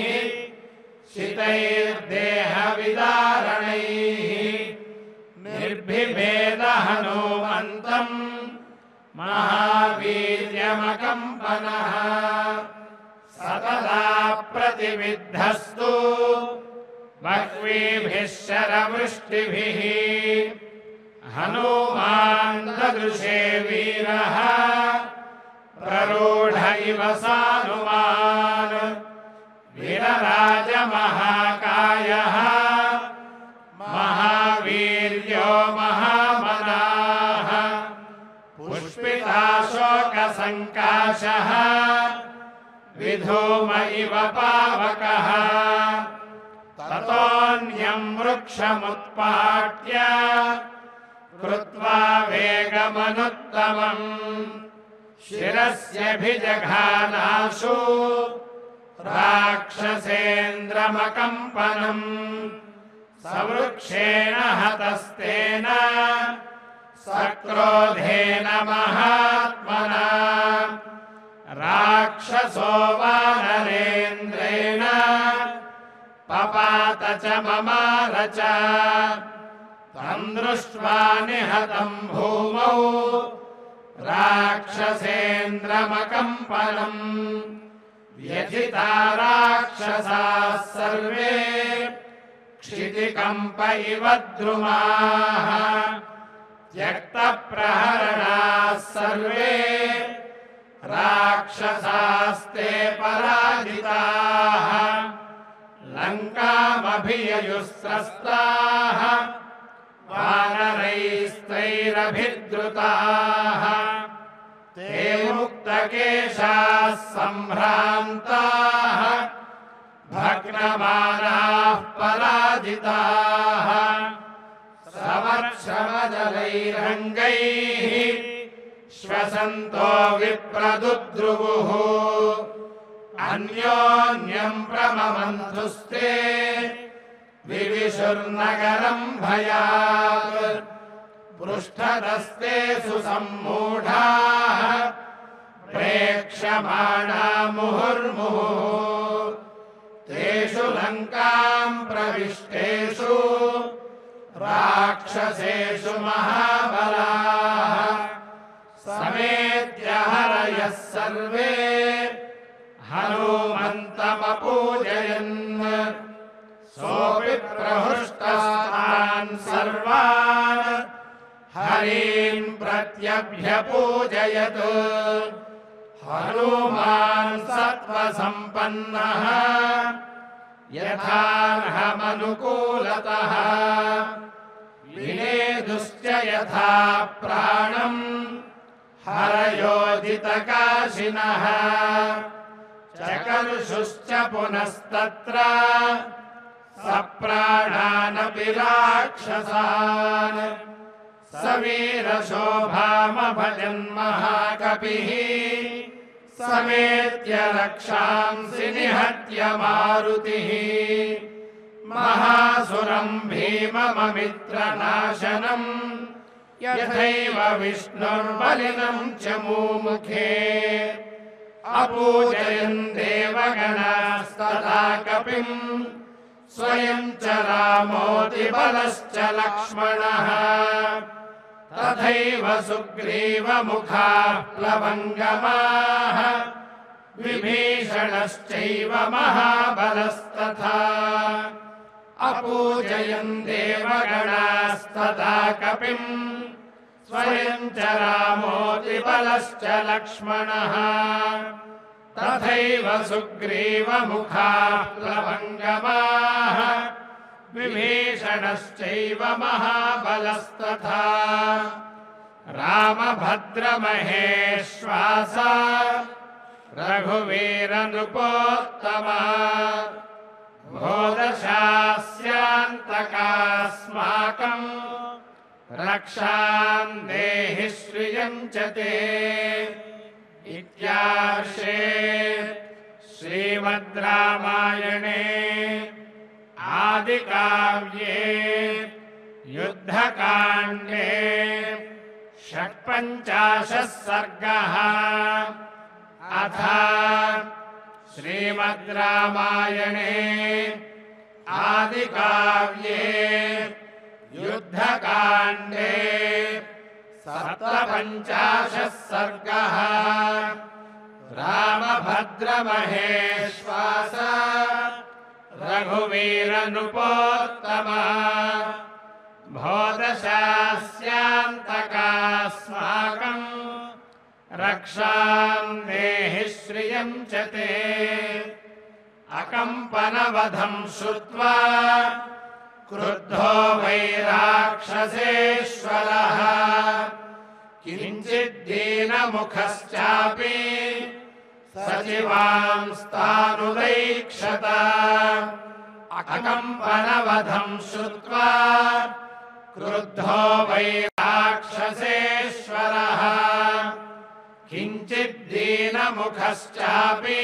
शितैर्देहविदारणैः निर्भिभेद हनूमन्तम् महावीर्यमकम्पनः सतदा प्रतिविद्धस्तु बह्वीभिः शरवृष्टिभिः हनुमान् ददृशे वीरः प्ररूढ इव सानुमान् वीरराजमहाकायः महावीर्यो महामनाः पुष्पिताशोकसङ्काशः विधूम इव पावकः ततोऽन्यं वृक्षमुत्पाट्य कृत्वा वेगमनुत्तमम् शिरस्यभिजघानाशु राक्षसेन्द्रमकम्पनम् सवृक्षेण हतस्तेन सक्रोधेन महात्मना राक्षसो वानरेन्द्रेण पपात च ममार च तं दृष्ट्वा निहतं भूमौ राक्षसेन्द्रमकम्पनम् व्यथिता राक्षसाः सर्वे क्षितिकम्प इव द्रुमाः त्यक्तप्रहरणाः सर्वे राक्षसास्ते पराजिताः लङ्कामभिययुस्त्रस्ताः वानरैस्त्रैरभिद्रुताः ते मुक्तकेशाः सम्भ्रान्ताः भग्नमानाः पराजिताः समर्षमजलैरङ्गैः श्वसन्तो विप्रदुद्रुवुः अन्योन्यं प्रममन्थुस्ते विविशुर्नगरं भयात् पृष्ठतस्ते सुसम्मूढाः प्रेक्षमाणा मुहुर्मुहुः तेषु लङ्कां प्रविष्टेषु राक्षसेषु महाबलाः समेत्य हरयः सर्वे हनुमन्तमपूजयन् सोऽपि प्रहृष्टान् सर्वान् हरीन् प्रत्यभ्यपूजयत् हनुमान् सत्त्वसम्पन्नः यथार्हमनुकूलतः विनेदुश्च यथा प्राणम् हरयोदितकाशिनः चकर्षुश्च पुनस्तत्र सप्राणानपि राक्षसान् सवीरशोभामभजन्महाकपिः समेत्य रक्षांसि निहत्य मारुतिः महासुरं भीमममित्रनाशनम् यथैव विष्णुर्बलिनं च मुमुखे अपूजयन् देवगणास्तथा कपिम् स्वयं च रामोऽतिबलश्च लक्ष्मणः तथैव सुग्रीवमुखाः प्लवङ्गमाः विभीषणश्चैव महाबलस्तथा अपूजयन् देवगणास्तथा कपिम् स्वयं च रामोऽतिबलश्च लक्ष्मणः तथैव सुग्रीवमुखाः प्लवङ्गमाः विभीषणश्चैव महाबलस्तथा रामभद्रमहेश्वासा रघुवीरनृपोत्तमा भोदशास्यान्तकास्माकम् रक्षान् देहि श्रियं च ते इत्यार्षे श्रीमद् रामायणे आदिकाव्ये युद्धकाण्डे षट्पञ्चाशः सर्गः अथ श्रीमद् रामायणे आदिकाव्ये युद्धकाण्डे सप्तपञ्चाशः पञ्चाशः सर्गः। रामभद्रमहेश्वास रघुवीरनृपोत्तमः भोदशास्यान्तकास्माकं रक्षां देहि श्रियं च ते। अकम्पनवधं श्रुत्वा क्रुद्धो वै राक्षसेश्वरः किञ्चिद्दीनमुखश्चापि सचिवांस्तानुदैक्षत। अकम्पनवधं श्रुत्वा क्रुद्धो वै राक्षसेश्वरः किञ्चिद्दीनमुखश्चापि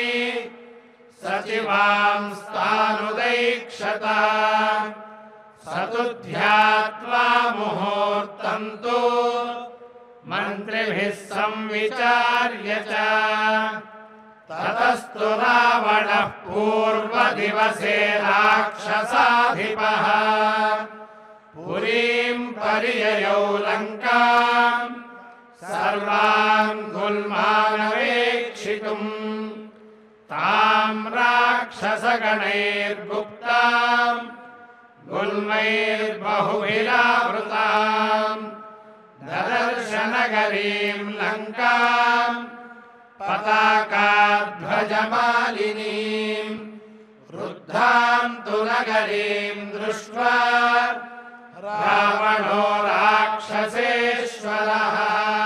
सचिवांस्तानुदैक्षत। स तु ध्यात्वा मुहूर्तं तु मन्त्रिभिः संविचार्य च ततस्तु रावणः पूर्वदिवसे राक्षसाधिपः पुरीं पर्ययौ लङ्कां सर्वान् गुल्मानवेक्षितुम्। तां राक्षसगणैर्गुप्तां गुल्मैर्बहुभिरावृतां ददर्शनगरीं लङ्कां पताकाध्वजमालिनीं। रुद्धां तु नगरीं दृष्ट्वा रावणो राक्षसेश्वरः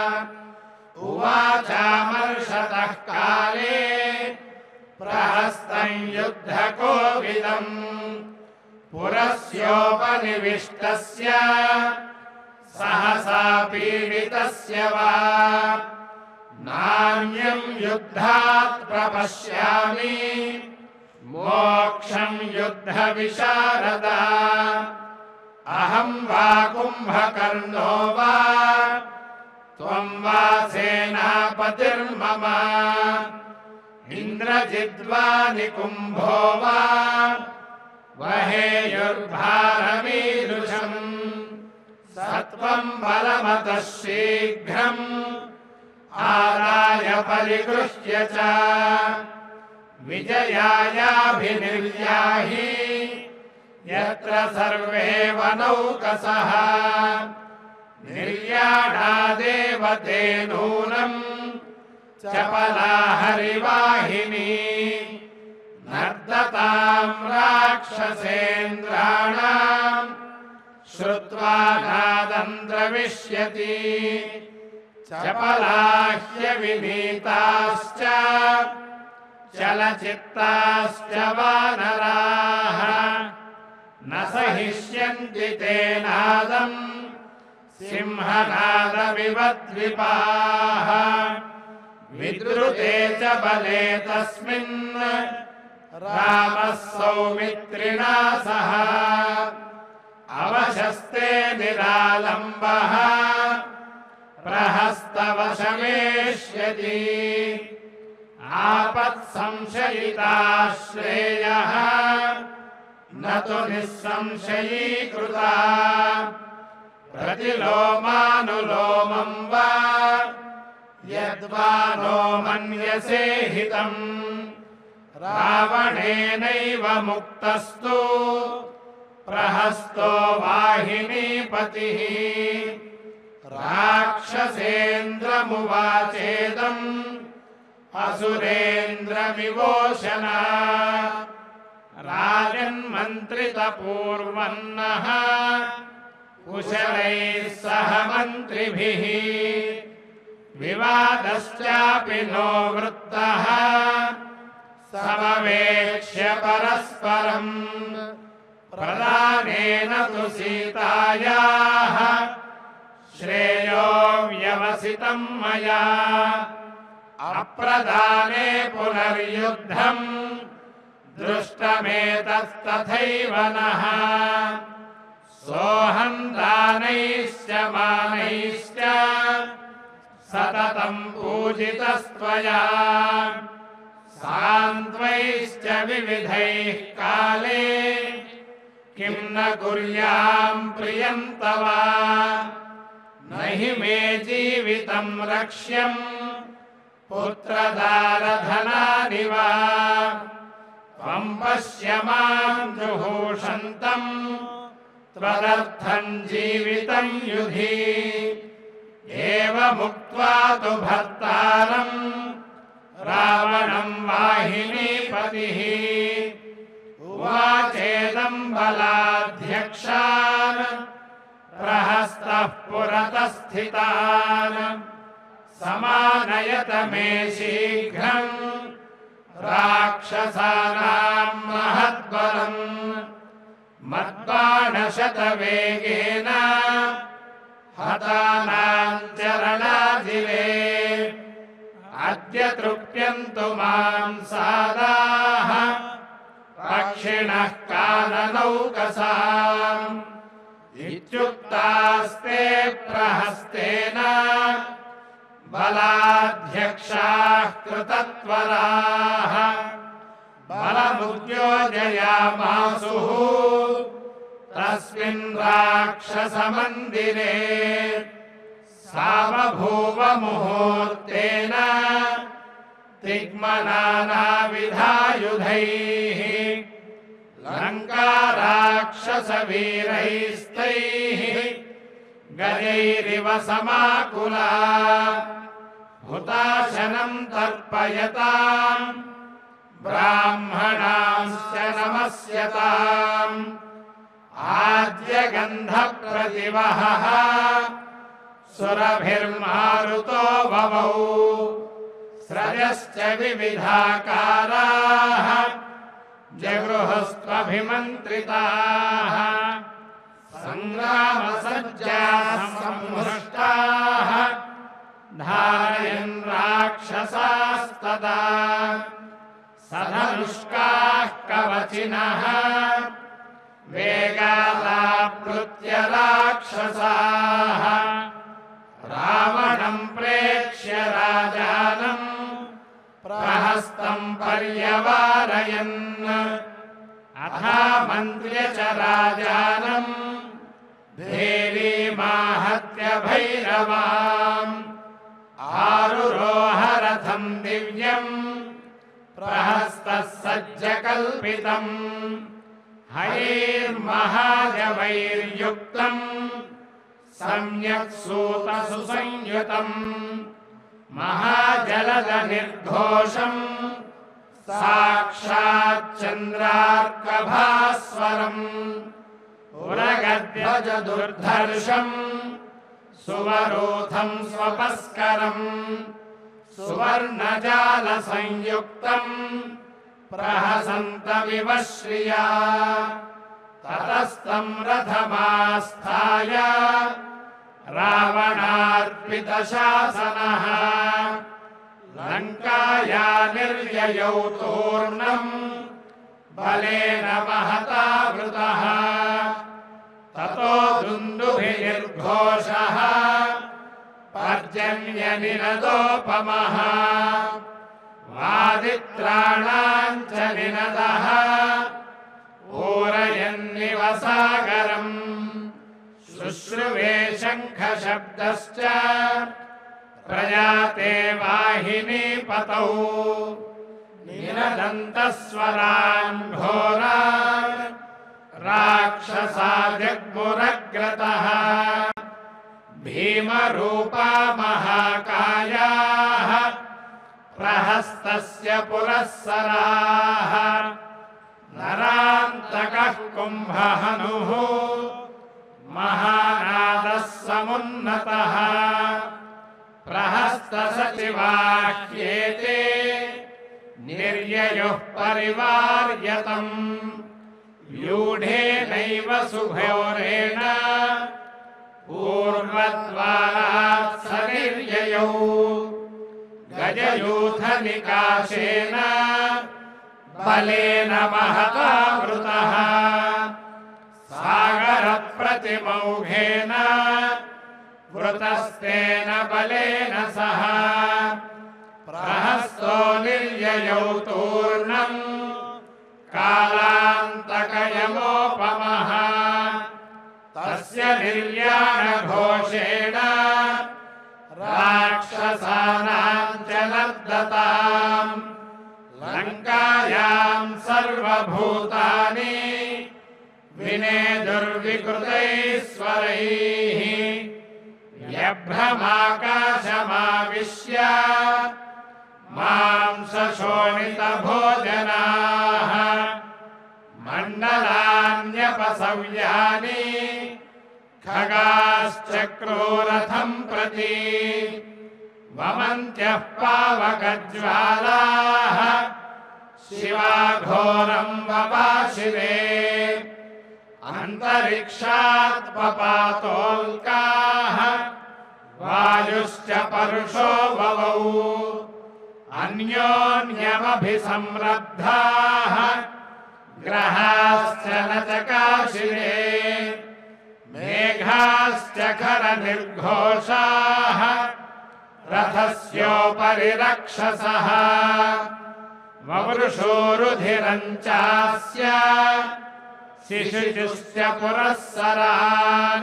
उवाचामर्षतः काले प्रहस्तं युद्धकोविदम्। पुरस्योपनिविष्टस्य सहसा पीडितस्य वा नान्यं युद्धात् प्रपश्यामि मोक्षं युद्धविशारद। अहं वा कुम्भकर्णो वा त्वं वा सेनापतिर्मम इन्द्रजिद्वा निकुम्भो वा वहेयुर्भारमीदृशम्। सत्वं बलमतः शीघ्रम् आदाय परिगृह्य च विजयायाभिनिर्याहि यत्र सर्वे वनौकसः। निर्याणादेव ते नूनम् चपला हरिवाहिनी नर्दतां राक्षसेन्द्राणां श्रुत्वा नादं द्रविष्यति। चपला ह्यविनीताश्च चलचित्ताश्च वानराः न सहिष्यन्ति ते नादं सिंहनादविवद्विपाः। विद्रुते च बले तस्मिन् रामः सौमित्रिणा सह अवशस्ते निरालम्बः प्रहस्तवशमेष्यति। आपत्संशयिताश्रेयः न तु निःसंशयीकृता। प्रतिलोमानुलोमं वा यद्वा नो मन्यसे हितम्। रावणेनैव मुक्तस्तु प्रहस्तो वाहिनीपतिः। राक्षसेन्द्रमुवाचेदम् असुरेन्द्रमिवोशना। राजन्मन्त्रितपूर्वन्नः कुशलैः सह मन्त्रिभिः विवादश्चापि नो वृत्तः समवेक्ष्य परस्परम्। प्रदानेन तु सीतायाः श्रेयो व्यवसितं मया अप्रदाने पुनर्युद्धम् दृष्टमेतस्तथैव नः। सोऽहं दानैश्च मानैश्च सततं पूजितस्त्वया सान्त्वैश्च विविधैः काले किं न कुर्यां प्रियं तव। न हि मे जीवितं लक्ष्यं पुत्रदारधनानि वा त्वं पश्य मां जुहूषन्तं त्वदर्थं जीवितं युधि एवमुक्त्वा तु भर्तारं रावणं वाहिनीपतिः उवाचेदं बलाध्यक्षान् प्रहस्तः पुरतः स्थितान् समानयत मे शीघ्रम् राक्षसानां महद्बलम् मद्बाणशतवेगेन हतानां चरणाजिरे अद्य तृप्यन्तु मां सादाः पक्षिणः काननौकसाम् इत्युक्तास्ते प्रहस्तेन बलाध्यक्षाः कृतत्वराः बलमुद्योजयामासुः तस्मिन् राक्षसमन्दिरे सावभूव मुहूर्तेन तिग्मनानाविधायुधैः लङ्काराक्षसवीरैस्तैः गजैरिव समाकुला हुताशनं तर्पयताम् ब्राह्मणांश्च नमस्यताम् आद्यगन्धप्रतिवहः सुरभिर्मारुतो ववौ स्रजश्च विविधाकाराः जगृहस्त्वभिमन्त्रिताः सङ्ग्रामसज्जाः संहृष्टाः धारयन् राक्षसास्तदा सधनुष्काः कवचिनः वेगादाप्लुत्य राक्षसाः रावणं प्रेक्ष्य राजानं प्रहस्तं पर्यवारयन् अथामन्त्र्य च राजानं भेरीमाहत्य भैरवाम् आरुरोह दिव्यं प्रहस्तः सज्जकल्पितम् हयैर्महाजवैर्युक्तं सम्यक् सूतसुसंयुतं महाजलदनिर्घोषं साक्षाच्चन्द्रार्कभास्वरम् उरगध्वजदुर्धर्षं सुवरोथं स्वपस्करम् सुवर्णजालसंयुक्तं प्रहसन्तमिव श्रिया ततस्तं रथमास्थाय रावणार्पितशासनः लङ्काया निर्ययौ तूर्णम् बलेन महता वृतः ततो दुन्दुभिर्घोषः पर्जन्यनिनदोपमः वादित्राणां च निनदः पूरयन्निव सागरम् शुश्रुवे शङ्खशब्दश्च प्रयाते वाहिनीपतौ निनदन्तस्वरान् घोरान् राक्षसा जग्मुरग्रतः भीमरूपा महाकायाः प्रहस्तस्य पुरःसराः नरान्तकः कुम्भहनुः महानादः समुन्नतः प्रहस्तसचिवाह्येते निर्ययुः परिवार्यतम् व्यूढेनैव सुघोरेण पूर्वद्वारात् सनिर्ययौ गजयूथनिकाशेन बलेन महता वृतः सागरप्रतिमौघेन वृतस्तेन बलेन सह प्रहस्तो निर्ययौ तूर्णम् कालान्तकयमोपमः तस्य निर्याणघोषेण सतताम् लङ्कायां सर्वभूतानि विनेदुर्विकृतैश्वरैः यभ्रमाकाशमाविश्य मांसशोणितभोजनाः मण्डलान्यपसव्यानि खगाश्चक्रोरथं प्रति वमन्त्यः पावकज्वालाः शिवाघोरं वपाशिरे अन्तरिक्षात् पपातोल्काः वायुश्च परुषो ववौ अन्योन्यमभिसंरब्धाः ग्रहाश्च न चकाशिरे मेघाश्च खरनिर्घोषाः रथस्योपरि रक्षसः ववृषोरुधिरं चास्य शिशुश्च पुरःसरान्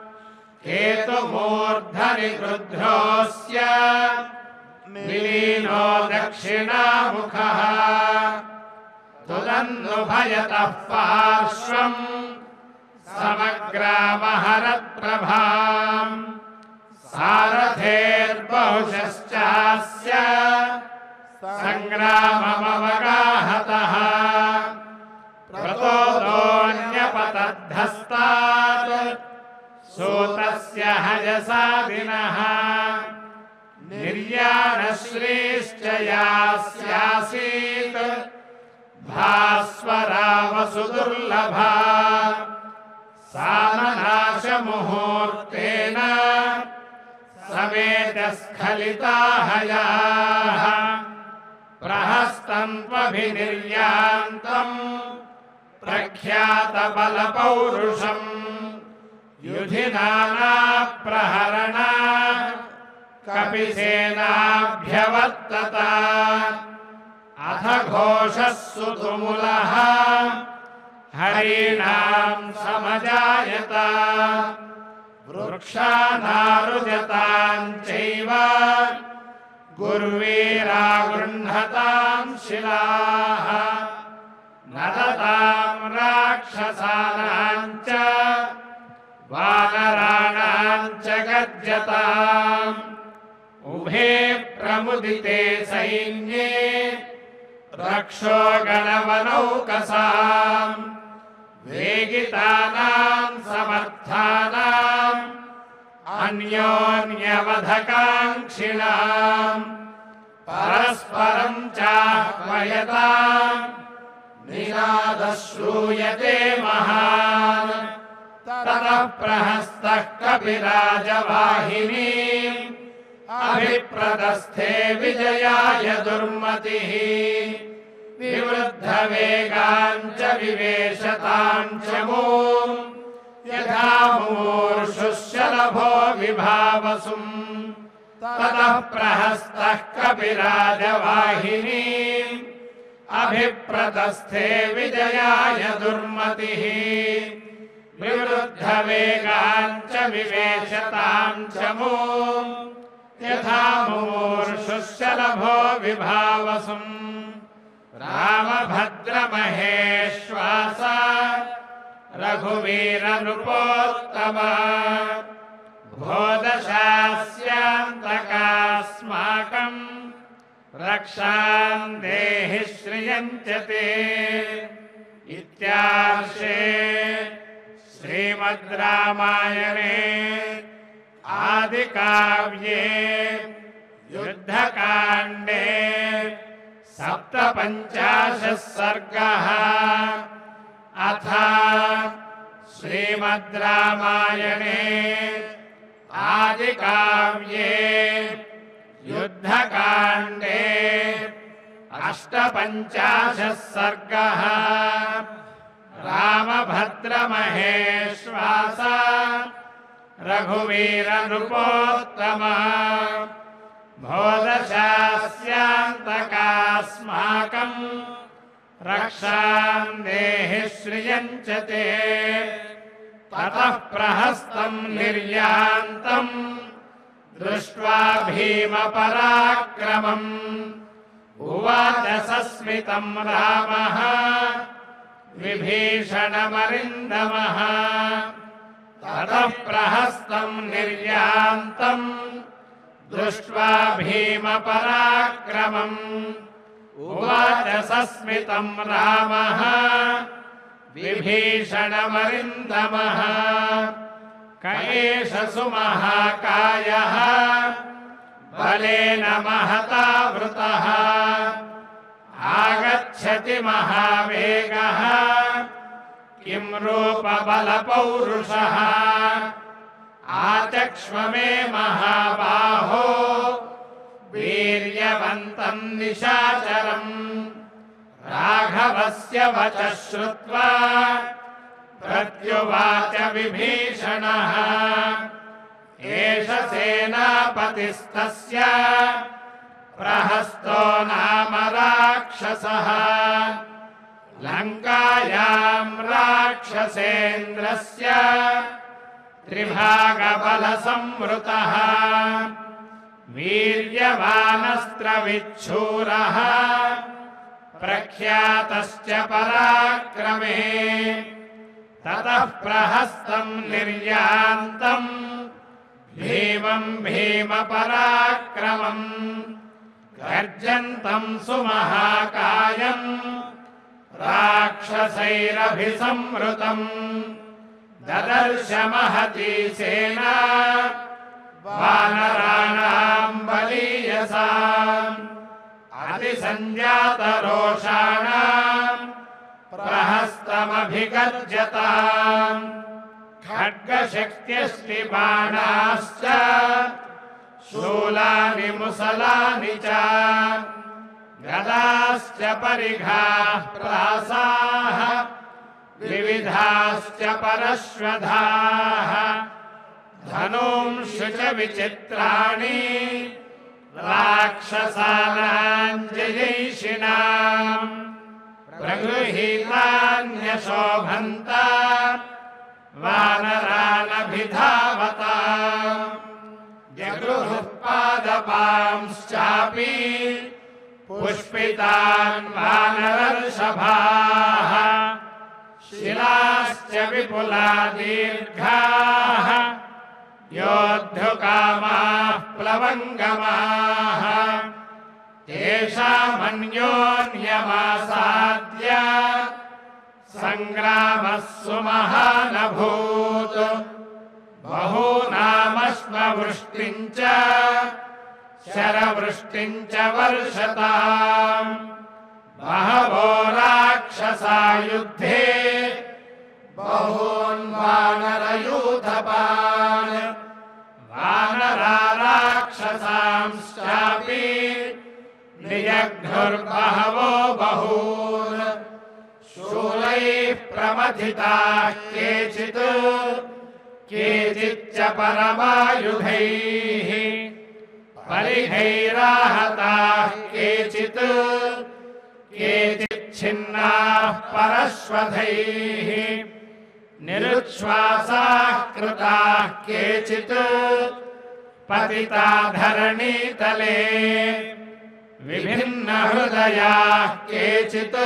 केतुमूर्धनि क्रुद्धोऽस्य निलीनो दक्षिणामुखः तुदन्नुभयतः पार्श्वम् समग्रामहरत्प्रभाम् सारथेर्बहुशश्चास्य सङ्ग्राममवगाहतः प्रतोदोऽन्यपतद्धस्तात् सूतस्य हयसादिनः निर्याणश्रीश्च यास्यासीत् भास्वरा वसुदुर्लभा सामनाशमुहूर्तेन समेतस्खलिता हयाः प्रहस्तन्त्वभिनिर्यान्तम् प्रख्यातबलपौरुषम् युधिनानाप्रहरणा कपिसेनाभ्यवर्तत अथ घोषः सुतुमुलः हरीणां समजायत वृक्षानारुजतां चैव गुर्वीरागृह्णतां शिलाः नदतां राक्षसानां च वानराणां च गर्जताम् उभे प्रमुदिते सैन्ये रक्षो गणवनौकसाम् वेगितानां समर्थानाम् अन्योन्यवधकाङ्क्षिणाम् परस्परं चाह्वयताम् निनादः श्रूयते महान् ततः प्रहस्तः कपिराजवाहिनीम् अभिप्रदस्थे विजयाय दुर्मतिः विवृद्धवेगाञ्च विवेशताञ्च मूम् यथा मूर्षुशलभो विभावसुम् ततः प्रहस्तः कपिराजवाहिनीम् अभिप्रदस्थे विजयाय दुर्मतिः विवृद्धवेगाञ्च विवेशताञ्च मूम् यथा मूर्षुशलभो विभावसुम् रामभद्रमहेश्वास रघुवीरनृपोत्तम भोदशास्यान्तकास्माकम् रक्षां देहि श्रियं च ते इत्यार्षे श्रीमद् रामायणे आदिकाव्ये युद्धकाण्डे सप्तपञ्चाशः सर्गः अथ श्रीमद् रामायणे आदिकाव्ये युद्धकाण्डे अष्टपञ्चाशः सर्गः रामभद्रमहेश्वास रघुवीरनृपोत्तम भोदशास्यान्तकास्माकम् रक्षां देहि श्रियं च ते ततः प्रहस्तं निर्यान्तम् दृष्ट्वा भीमपराक्रमम् उवाच सस्मितं रामः विभीषणमरिन्दमः ततः प्रहस्तं निर्यान्तम् दृष्ट्वा भीमपराक्रमम् उवाच सस्मितं रामः विभीषणमरिन्दमः क एष सुमहाकायः बलेन महता वृतः आगच्छति महावेगः किं रूपबलपौरुषः आचक्ष्व मे महाबाहो वीर्यवन्तं निशाचरम् राघवस्य वचः श्रुत्वा प्रत्युवाच विभीषणः एष सेनापतिस्तस्य प्रहस्तो नाम राक्षसः लङ्कायां राक्षसेन्द्रस्य त्रिभागबलसंवृतः वीर्यवानस्त्रविच्छूरः प्रख्यातश्च पराक्रमे ततः प्रहस्तं निर्यान्तम् भीमं भीमपराक्रमम् गर्जन्तं सुमहाकायम् राक्षसैरभिसंवृतम् ददर्श महती सेना वानराणां बलीयसाम् अतिसञ्जातरोषाणाम् प्रहस्तमभिगर्जताम् खड्गशक्त्यस्तिबाणाश्च शूलानि मुसलानि च गदाश्च परिघाः प्रासाः विविधाश्च परश्वधाः धनूंषु च विचित्राणि राक्षसानां जयैषिणाम् प्रगृहीतान्यशोभन्त वानरानभिधावता जगृहुः पादपांश्चापि पुष्पितान् वानरर्षभाः शिलाश्च विपुला दीर्घाः योद्धुकामाः प्लवङ्गमाः तेषामन्योन्यमासाद्य सङ्ग्रामः सुमहानभूत् बहूनामश्मवृष्टिं च शरवृष्टिं च वर्षताम् बहवो राक्षसा युद्धे बहून् वानरयूथपान् वानरा राक्षसांश्चापि निजघ्नुर्बहवो बहून् शूलैः प्रमथिताः केचित् केचिच्च परमायुधैः परिघैराहताः केचित् केचिच्छिन्नाः परश्वधैः निरुच्छ्वासाः कृताः केचित् पतिता धरणीतले विभिन्नहृदयाः केचित्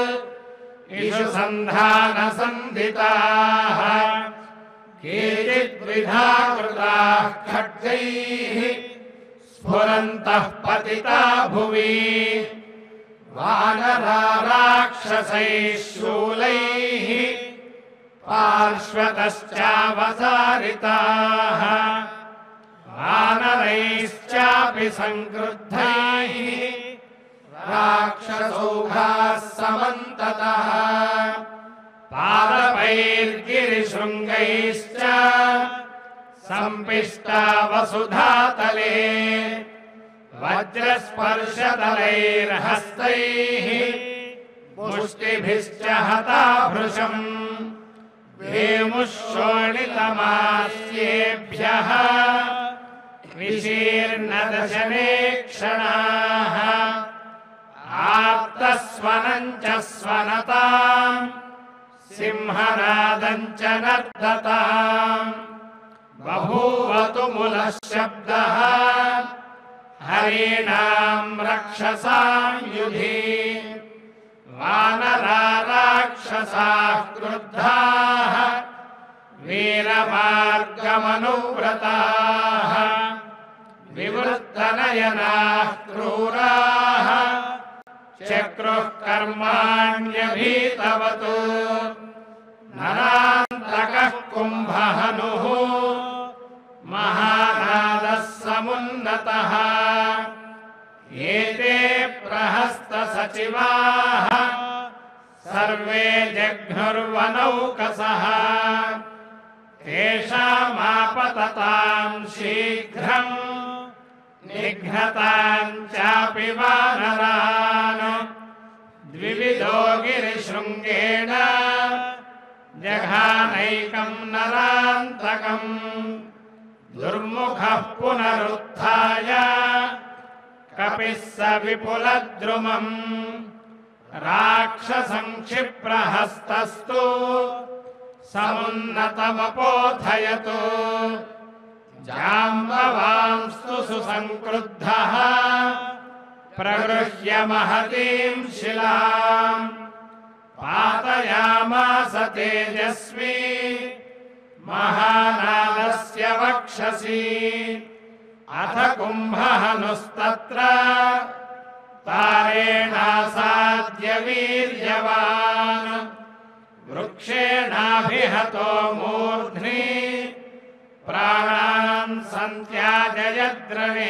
इषुसन्धानसन्धिताः केचिद्विधा कृताः खड्गैः स्फुरन्तः पतिता भुवि वानरा राक्षसैः शूलैः पार्श्वतश्चावसारिताः वानरैश्चापि संक्रुद्धैः राक्षसौघाः समन्ततः पादपैर्गिरिशृङ्गैश्च सम्पिष्टा वसुधातले वज्रस्पर्शतलैर्हस्तैः मुष्टिभिश्च हता भृशम् वेमुः शोणितमास्येभ्यः विशीर्णदशने क्षणाः आर्तस्वनं च स्वनताम् सिंहनादं च नर्दताम् बभूव तुमुलः शब्दः हरीणां रक्षसां युधि वानरा राक्षसाः क्रुद्धाः वीरमार्गमनुव्रताः विवृत्तनयनाः क्रूराः चक्रुः कर्माण्यभीतवत् नरान्तकः कुम्भहनुः महानादः समुन्नतः एते प्रहस्तसचिवाः सर्वे जघ्नुर्वनौकसः तेषामापततां शीघ्रं निघ्नतां चापि वानरान् द्विविधो गिरिशृङ्गेण जघानैकं नरान्तकम् दुर्मुखः पुनरुत्थाय कपिः स विपुलद्रुमम् राक्षसं क्षिप्रहस्तस्तु समुन्नतमपोथयतु जाम्बवांस्तु सुसंक्रुद्धः प्रगृह्य महतीं शिलां पातयामास तेजस्वी महानादस्य वक्षसि अथ कुम्भहनुस्तत्र तारेणासाद्य वीर्यवान् वृक्षेणाभिहतो मूर्ध्नि प्राणान् सन्त्याजयद्रणे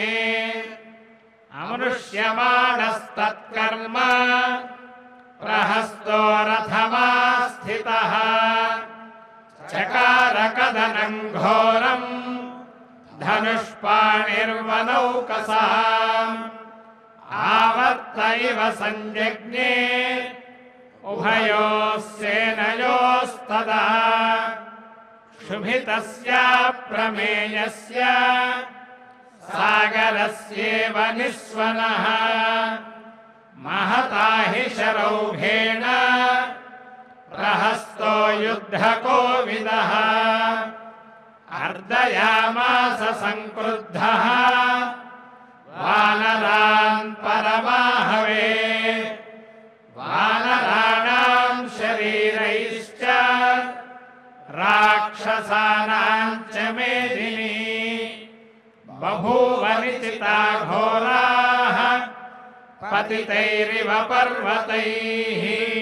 अमृष्यमाणस्तत्कर्म प्रहस्तो रथमास्थितः चकारकदनं घोरम् धनुष्पाणिर्वनौकसः आवर्त इव संजज्ञे उभयोः सेनयोस्तदा क्षुभितस्य प्रमेयस्य सागरस्येव निस्वनः महता हि शरौघेण प्रहस्तो युद्धकोविदः अर्दयामास संक्रुद्धः वानरान् परमाहवे वानराणां शरीरैश्च राक्षसानां च मेदिनी बभूव निचिता घोराः पतितैरिव पर्वतैः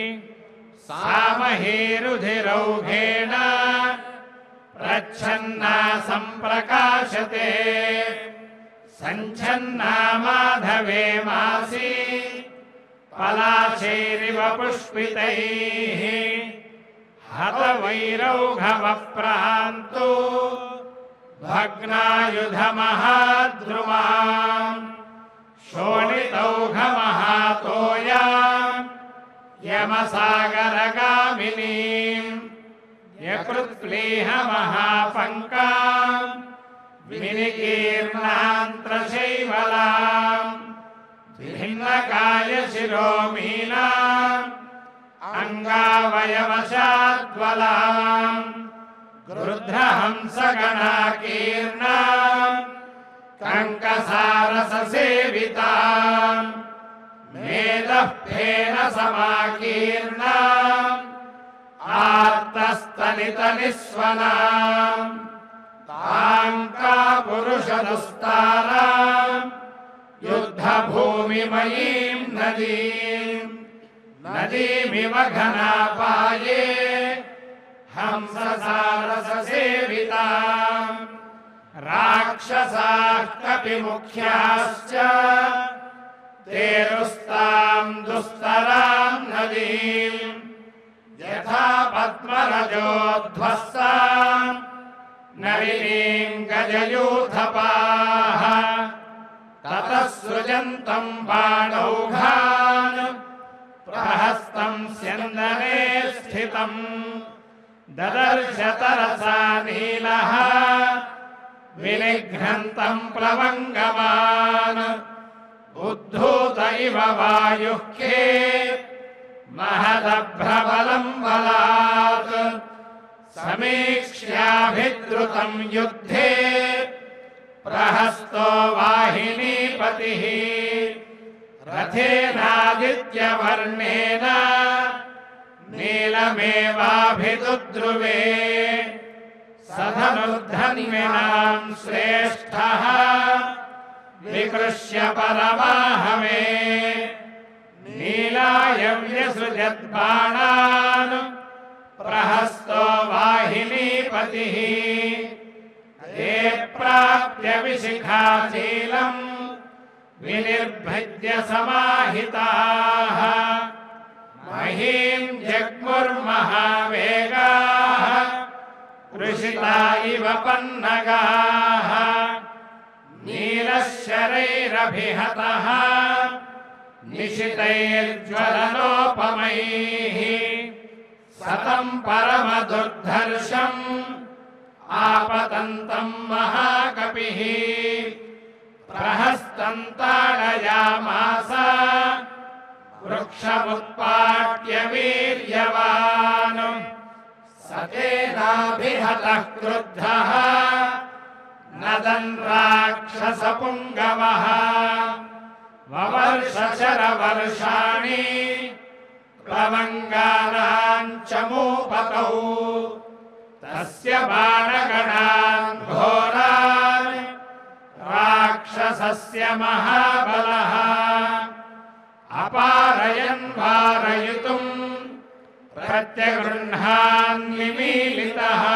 सामहीरुधिरौघेण प्रच्छन्ना सम्प्रकाशते सञ्छन्ना माधवे मासी पलाशैरिव पुष्पितैः हतवैरौघवप्रान्तु भग्नायुधमहाद्रुमाम् शोणितौघमहातोयाम् यमसागरगामिनीम् यकृत्प्लीहमहापङ्काम् विनिकीर्णान्त्रशैवलाम् भिन्नकायशिरोमीनाम् अङ्गावयवशाद्वलाम् गृध्रहंसगणाकीर्णाम् कङ्कसारससेविताम् मेदः फेन समाकीर्णाम् आर्तस्तनितनिस्वनाम् ताम् कापुरुषदुस्ताराम् युद्धभूमिमयीम् नदीम् नदीमिव घनापाये हंससारससेविताम् राक्षसाः कपिमुख्याश्च तेरुस्ताम् दुस्तराम् नदीम् यथा पद्मरजोध्वस्ताम् नलिनीम् गजयूथपाः ततः सृजन्तम् बाणौघान् प्रहस्तम् स्यन्दने स्थितम् ददर्श तरसा नीलः विनिघ्नन्तम् प्लवङ्गमान् उद्धूत इव वायुह्ये महदभ्रबलम् बलात् समीक्ष्याभिद्रुतम् युद्धे प्रहस्तो वाहिनीपते पतिः रथेनादित्यवर्णेन नीलमेवाभिदुद्रुवे सधनुर्धन्विनां श्रेष्ठः विकृष्य परमाहवे नीलाय व्यसृजद्बाणान् प्रहस्तो वाहिनीपतिः ते प्राप्य विशिखाशीलम् विनिर्भज्य समाहिताः महीं जग्मुर्महावेगाः कृषिता इव पन्नगाः नीलशरैरभिहतः निशितैर्ज्वलनोपमैः सतं परमदुर्धर्षम् आपतन्तं महाकपिः प्रहस्तन्ताडयामास वृक्षमुत्पाट्य वीर्यवान् सतेनाभिहतः क्रुद्धः नदन् राक्षसपुङ्गवः ववर्षशरवर्षाणि प्लवङ्गानाञ्चमूपतौ तस्य बाणगणान् घोरान् राक्षसस्य महाबलः अपारयन् वारयितुम् प्रत्यगृह्णान् निमीलितः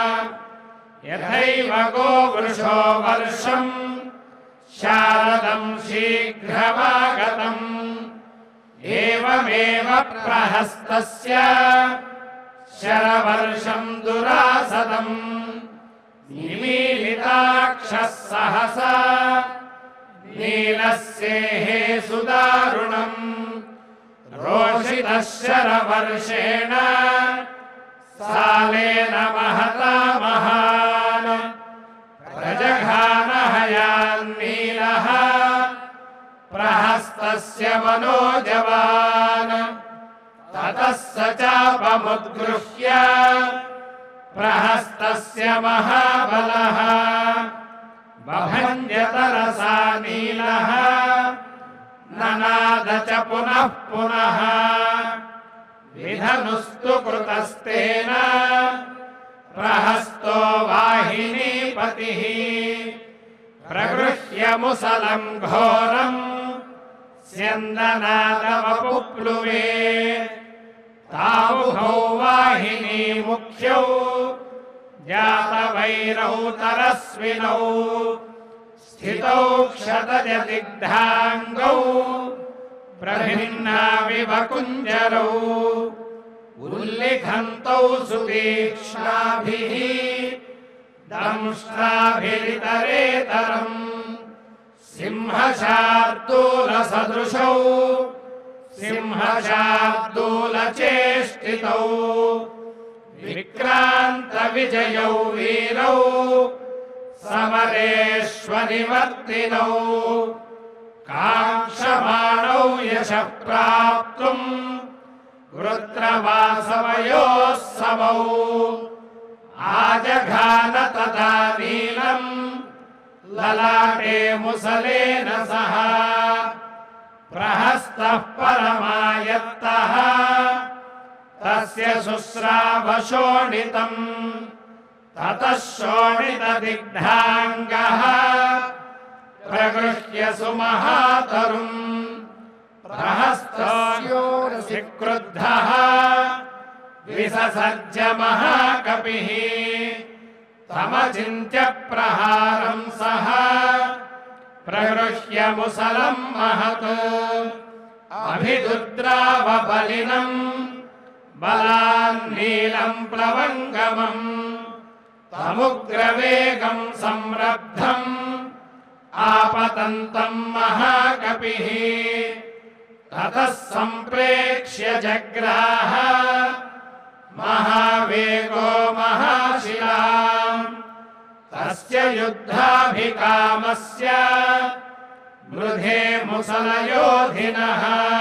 यथैव गोवृषो वर्षम् शारदम् शीघ्रमागतम् एवमेव प्रहस्तस्य शरवर्षम् दुरासदम् निमीलिताक्षः सहसा नीलस्येः सुदारुणम् रोषितः शरवर्षेण सालेन महता महान् प्रजघानहयान्नीलः प्रहस्तस्य मनोजवान् ततः स चापमुद्गृह्य प्रहस्तस्य महाबलः बभञ्जतरसा नीलः ननाद च पुनः पुनः विधनुस्तु कृतस्तेन प्रहस्तो वाहिनीपतिः प्रगृह्य मुसलम् घोरम् स्यन्दनादवपुप्लुवे तावुभौ वाहिनी मुख्यौ जातवैरौ तरस्विनौ स्थितौ क्षतजदिग्धाङ्गौ प्रभिन्नाविव कुञ्जरौ उल्लिखन्तौ सुतीक्ष्णाभिः दंष्ट्राभिरितरेतरम् सिंहशार्दूलसदृशौ सिंहशार्दूलचेष्टितौ विक्रान्तविजयौ वीरौ समरेष्वनिवर्तिनौ काङ्क्षमाणौ यशः प्राप्तुम् वृत्रवासवयोः समौ आजघान तदा नीलम् ललाटे मुसलेन सह प्रहस्तः परमायत्तः तस्य शुश्रावशोणितम् ततः शोणितदिग्धाङ्गः प्रगृह्य सुमहातरुम् प्रहस्तस्योरसि क्रुद्धः विससर्ज महाकपिः तमचिन्त्य प्रहारम् सः प्रगृह्य मुसलम् महत् अभिदुद्रावबलिनम् बलान्नीलम् प्लवङ्गमम् तमुग्रवेगम् संरब्धम् आपतन्तम् महाकपिः ततः सम्प्रेक्ष्य जग्राह महावेगो महाशिलाम् तस्य युद्धाभिकामस्य मृधे मुसलयोधिनः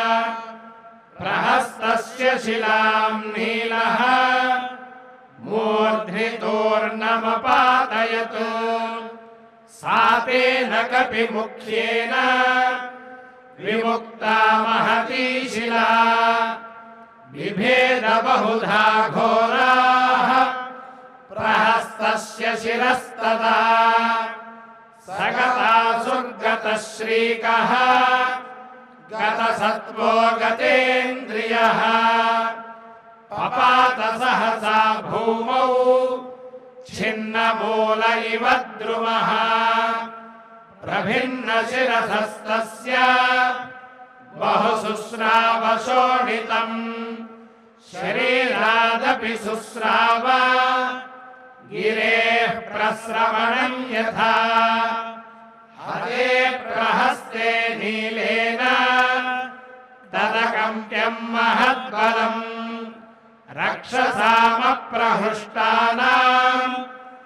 प्रहस्तस्य शिलाम् नीलः मूर्ध्नि तूर्णमपातयत् सा तेन कपिमुख्येन विमुक्ता महती शिला बिभेद बहुधा घोराः प्रहस्तस्य शिरस्तदा सगता सुर्गतः श्रीकः गतसत्त्वो गतेन्द्रियः पपात सहसा भूमौ छिन्नमूल इव द्रुमः प्रभिन्नशिरसस्तस्य बहुशुस्रावशोणितम् शरीरादपि शुस्राव गिरेः प्रस्रवणम् यथा हते प्रहस्ते नीलेन तदकम्प्यम् महद्बलम् रक्षसामप्रहृष्टानाम्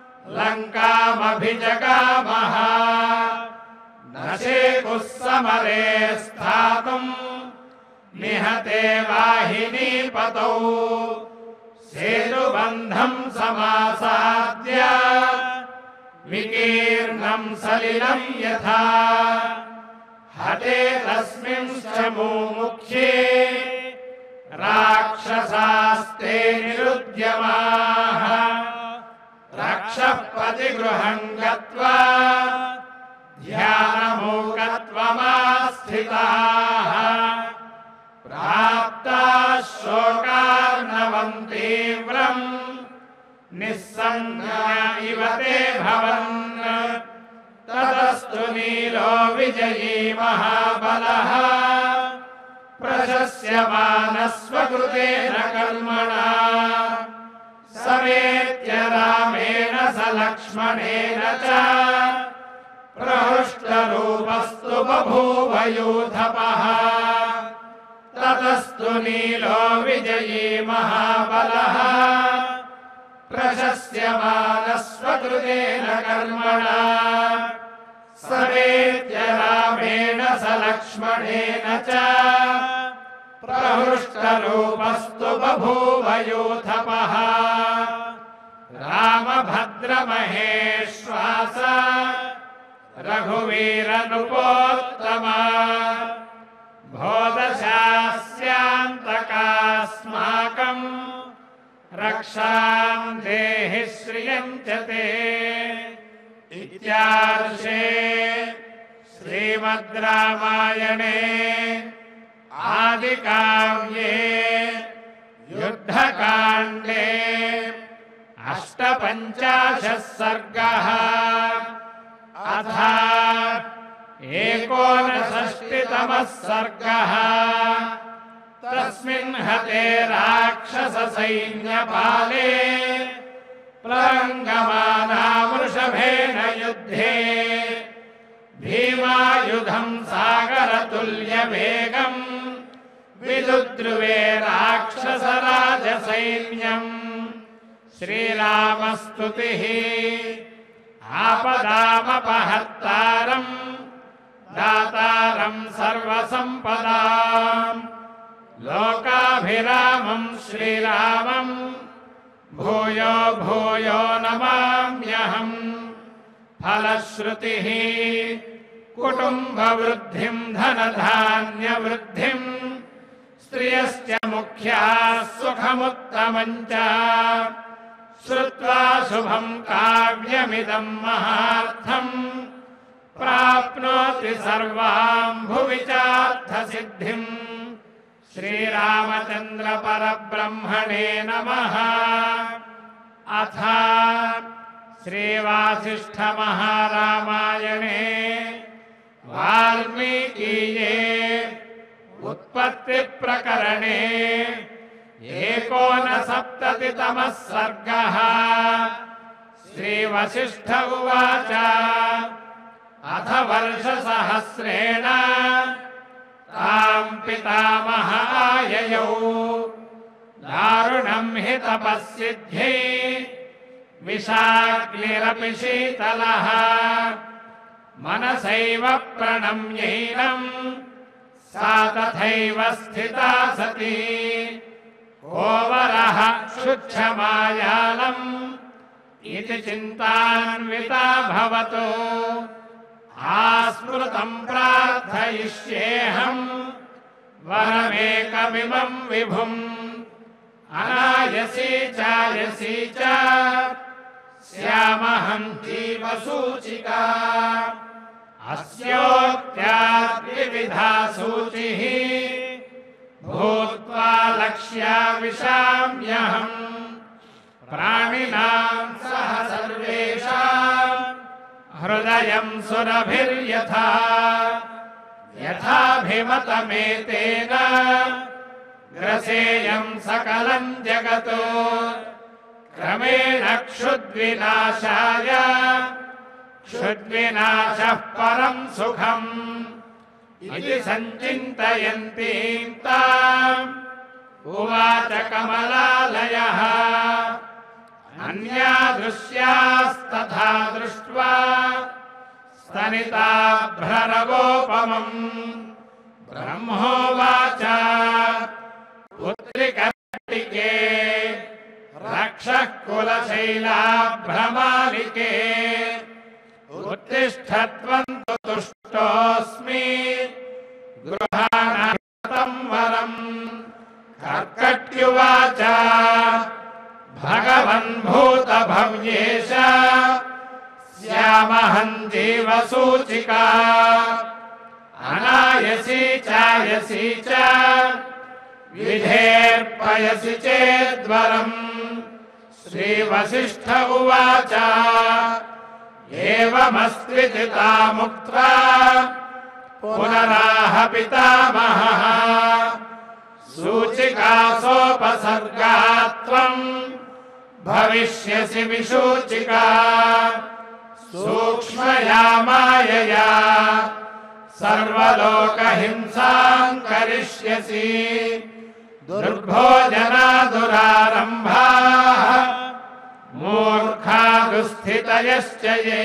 लङ्कामभिजगामः न शेकुः समरे स्थातुम् निहते वाहिनीपतौ सेतुबन्धम् समासाद्य विकीर्णम् सलिलम् यथा हते तस्मिंश्च मुमुख्ये राक्षसास्ते निरुद्यमाः रक्षः पतिगृहम् गत्वा ध्यानमूकत्वमास्थिताः प्राप्ताः शोकार्णवम् तीव्रम् निस्सङ्गा इव ते भवन् ततस्तु नीलो विजयी महाबलः प्रशस्यमानः स्वकृतेन कर्मणा समेत्य रामेण स लक्ष्मणेन च प्रहृष्टरूपस्तु बभूव यूथपः ततस्तु नीलो विजयी महाबलः प्रशस्यमानः स्वकृतेन कर्मणा समेत्य रामेण स लक्ष्मणेन च प्रहृष्टरूपस्तु बभूव यूथपः रामभद्रमहेश्वास रघुवीरनृपोत्तमा भोदशास्यान्तकास्माकम् रक्षां देहि श्रियं च ते इत्यार्षे श्रीमद् रामायणे आदिकाव्ये युद्धकाण्डे अष्टपञ्चाशः सर्गः अथ एकोनषष्टितमः सर्गः तस्मिन् हते राक्षससैन्यपाले प्लवङ्गमानामृषभेण युद्धे भीमायुधम् सागरतुल्यवेगम् विदुद्रुवे राक्षसराजसैन्यम् श्रीरामस्तुतिः आपदामपहर्तारम् दातारम् सर्वसम्पदाम् लोकाभिरामम् श्रीरामम् भूयो भूयो नमाम्यहम् फलश्रुतिः कुटुम्बवृद्धिम् धनधान्यवृद्धिम् स्त्रियश्च मुख्याः सुखमुत्तमम् च श्रुत्वा शुभम् काव्यमिदम् महार्थम् प्राप्नोति सर्वाम् भुवि चार्थसिद्धिम् श्रीरामचन्द्र परब्रह्मणे नमः। अथ श्रीवासिष्ठमहारामायणे वाल्मीकीये उत्पत्तिप्रकरणे एकोनसप्ततितमः सर्गः। श्रीवसिष्ठ उवाच अथ वर्षसहस्रेण ताम् पितामह आययौ दारुणम् हि तपःसिद्ध्यै विशाग्निरपि शीतलः मनसैव प्रणम्यैनम् सा तथैव स्थिता सती कोवरः शुच्छमायालम् इति चिन्तान्विता भवतु आस्मृतं प्रार्थयिष्येऽहम् वरमेकमिमं विभुम् अनायसी चायसी च स्यामहं जीवसूचिका अस्योक्त्या द्विविधा सूचिः भूत्वा लक्ष्या विशाम्यहम् प्राणिनां सह सर्वेषां हृदयं सुरभिर्यथा यथाभिमतमेतेन ग्रसेयं सकलं जगत् क्रमेण क्षुद्विनाशाय क्षुद्विनाशः परं सुखम् इति सञ्चिन्तयन्तीं ताम् उवाच कमलालयः अन्या दृश्यास्तथा दृष्ट्वा स्तनिताभ्ररवोपमम् ब्रह्मोवाच पुत्रिकर्टिके रक्षः कुलशैलाभ्रमालिके उत्तिष्ठत्वं तु तुष्टोऽस्मि गृहाणां वरम् कर्कट्युवाच भगवन् भूतभव्येश स्यामहं जीवसूचिका अनायसी चायसी च विधेर्पयसि चेद्वरम् श्रीवसिष्ठ उवाच एवमस्त्विदिता मुक्त्वा पुनराह पितामहः सूचिकासोपसर्गात्वम् भविष्यसि विसूचिका सूक्ष्मया मायया सर्वलोकहिंसां करिष्यसि दुर्भोजना दुरारम्भाः मूर्खा दुस्थितयश्च ये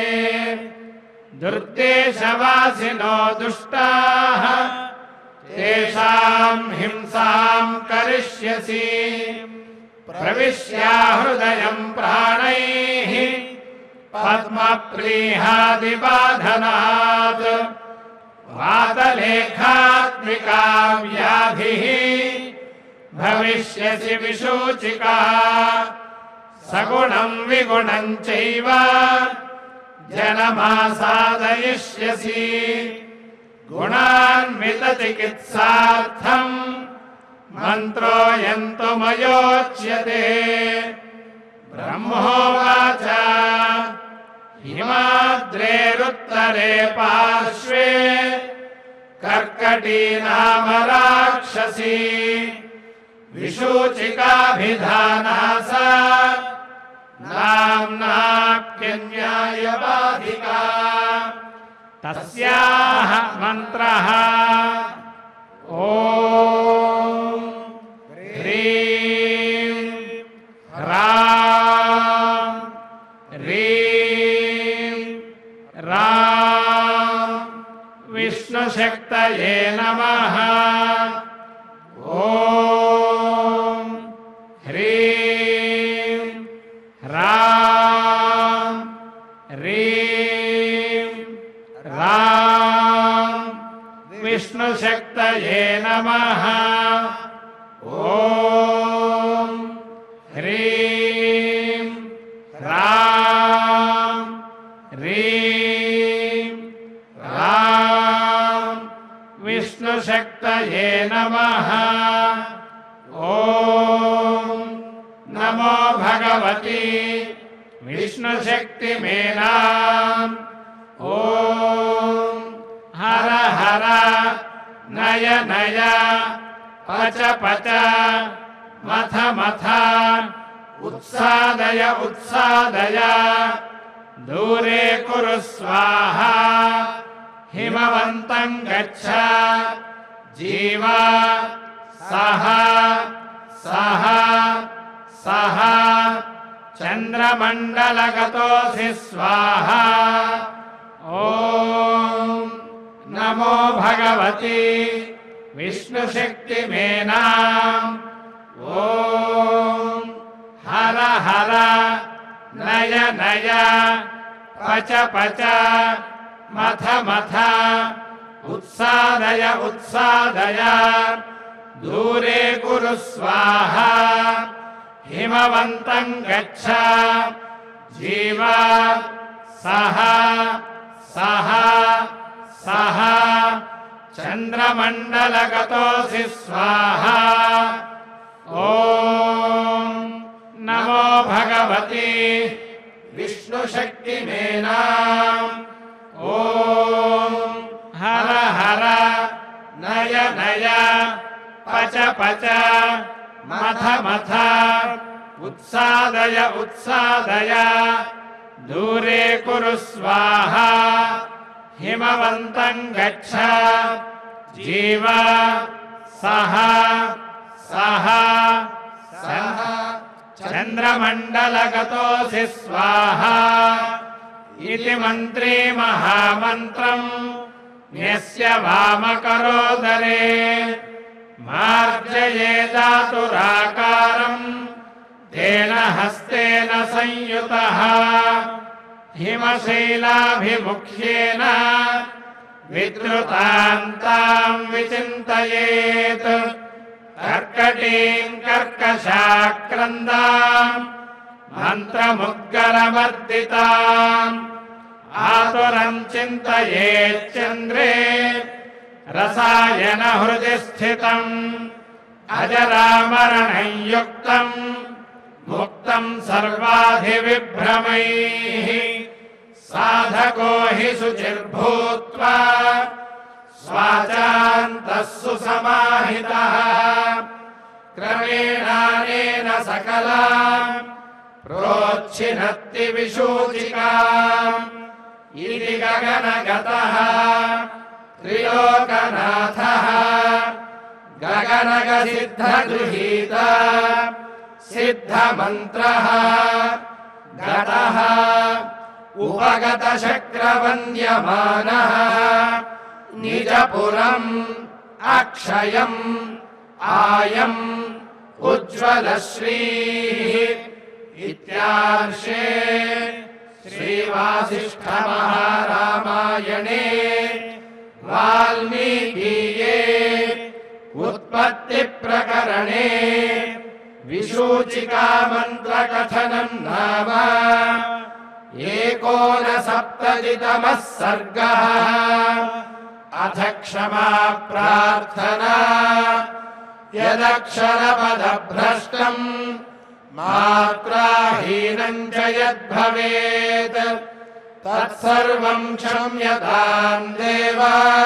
दुर्देशवासिनो दुष्टाः तेषां हिंसां करिष्यसि प्रविश्या हृदयं प्राणैः पद्मप्लीहादिबाधनात् वातलेखात्मिका व्याधिः भविष्यसि विसूचिका सगुणं विगुणं चैव जनमासादयिष्यसि गुणान्वितचिकित्सार्थम् मन्त्रोऽयन्तुमयोच्यते ब्रह्मोवाच हिमाद्रेरुत्तरे पार्श्वे कर्कटी नाम राक्षसी विसूचिकाभिधाना सा नाम्नाप्यन्यायबाधिका तस्याः मन्त्रः ॐ ह्रीं ह्रां ह्रीं रां विष्णुशक्तये नमः ॐ ह्रीं ह्रां ह्रीं रां विष्णुशक्तये नमः ॐ ह्रीं ह्रां ह्रीं रां विष्णुशक्तये नमः ॐ नमो भगवती विष्णुशक्तिमेनाम् ॐ हर हर नय नय पच पच मथ मथ उत्सादय उत्सादय दूरे कुरु स्वाहा हिमवन्तं गच्छ जीव सह सह सह चन्द्रमण्डलगतोऽसि स्वाहा ॐ नमो भगवती विष्णुशक्तिमेनाम् ॐ हर हर नय नय नय पच पच मथ मथ उत्सादय उत्सादय दूरे कुरु स्वाहा हिमवन्तं गच्छ जीव सह सह सह चन्द्रमण्डलगतोऽसि स्वाहा ॐ नमो भगवती विष्णुशक्तिमेनाम् ॐ हर हर नय नय पच पच मथ मथ उत्सादय उत्सादय दूरे कुरु स्वाहा हिमवन्तं गच्छ जीव सह सह सह चन्द्रमण्डलगतोऽसि स्वाहा इति मन्त्री महामन्त्रम् न्यस्य वामकरोदरे मार्जयेदातुराकारम् तेन हस्तेन संयुतः हिमशैलाभिमुख्येन विद्रुतान्तां विचिन्तयेत् कर्कटीं कर्कशाक्रन्दाम् मन्त्रमुद्गरमर्दिताम् आतुरं चिन्तयेच्चन्द्रे रसायन हृदि स्थितम् अजरामरणं युक्तम् मुक्तं सर्वाधिविभ्रमैः साधको हि शुचिर्भूत्वा स्वाचान्तः सुसमाहितः क्रमेणानेन सकलाम् प्रोच्छिनत्ति विशूचिकाम् इति गगनगतः त्रिलोकनाथः गगनगसिद्धगृहीत सिद्धमन्त्रः गतः उपगतशक्रवन्द्यमानः निजपुरम् अक्षयम् आयम् उज्ज्वलश्रीः इत्यार्षे श्रीवासिष्ठमहारामायणे वाल्मीकीये उत्पत्तिप्रकरणे विशूचिकामन्त्रकथनम् नाम एकोनसप्ततितमः सर्गः। अथ क्षमा प्रार्थना। यदक्षरपदभ्रष्टम् मात्राहीनम् च यद्भवेत् तत्सर्वम् क्षम्यताम् देव।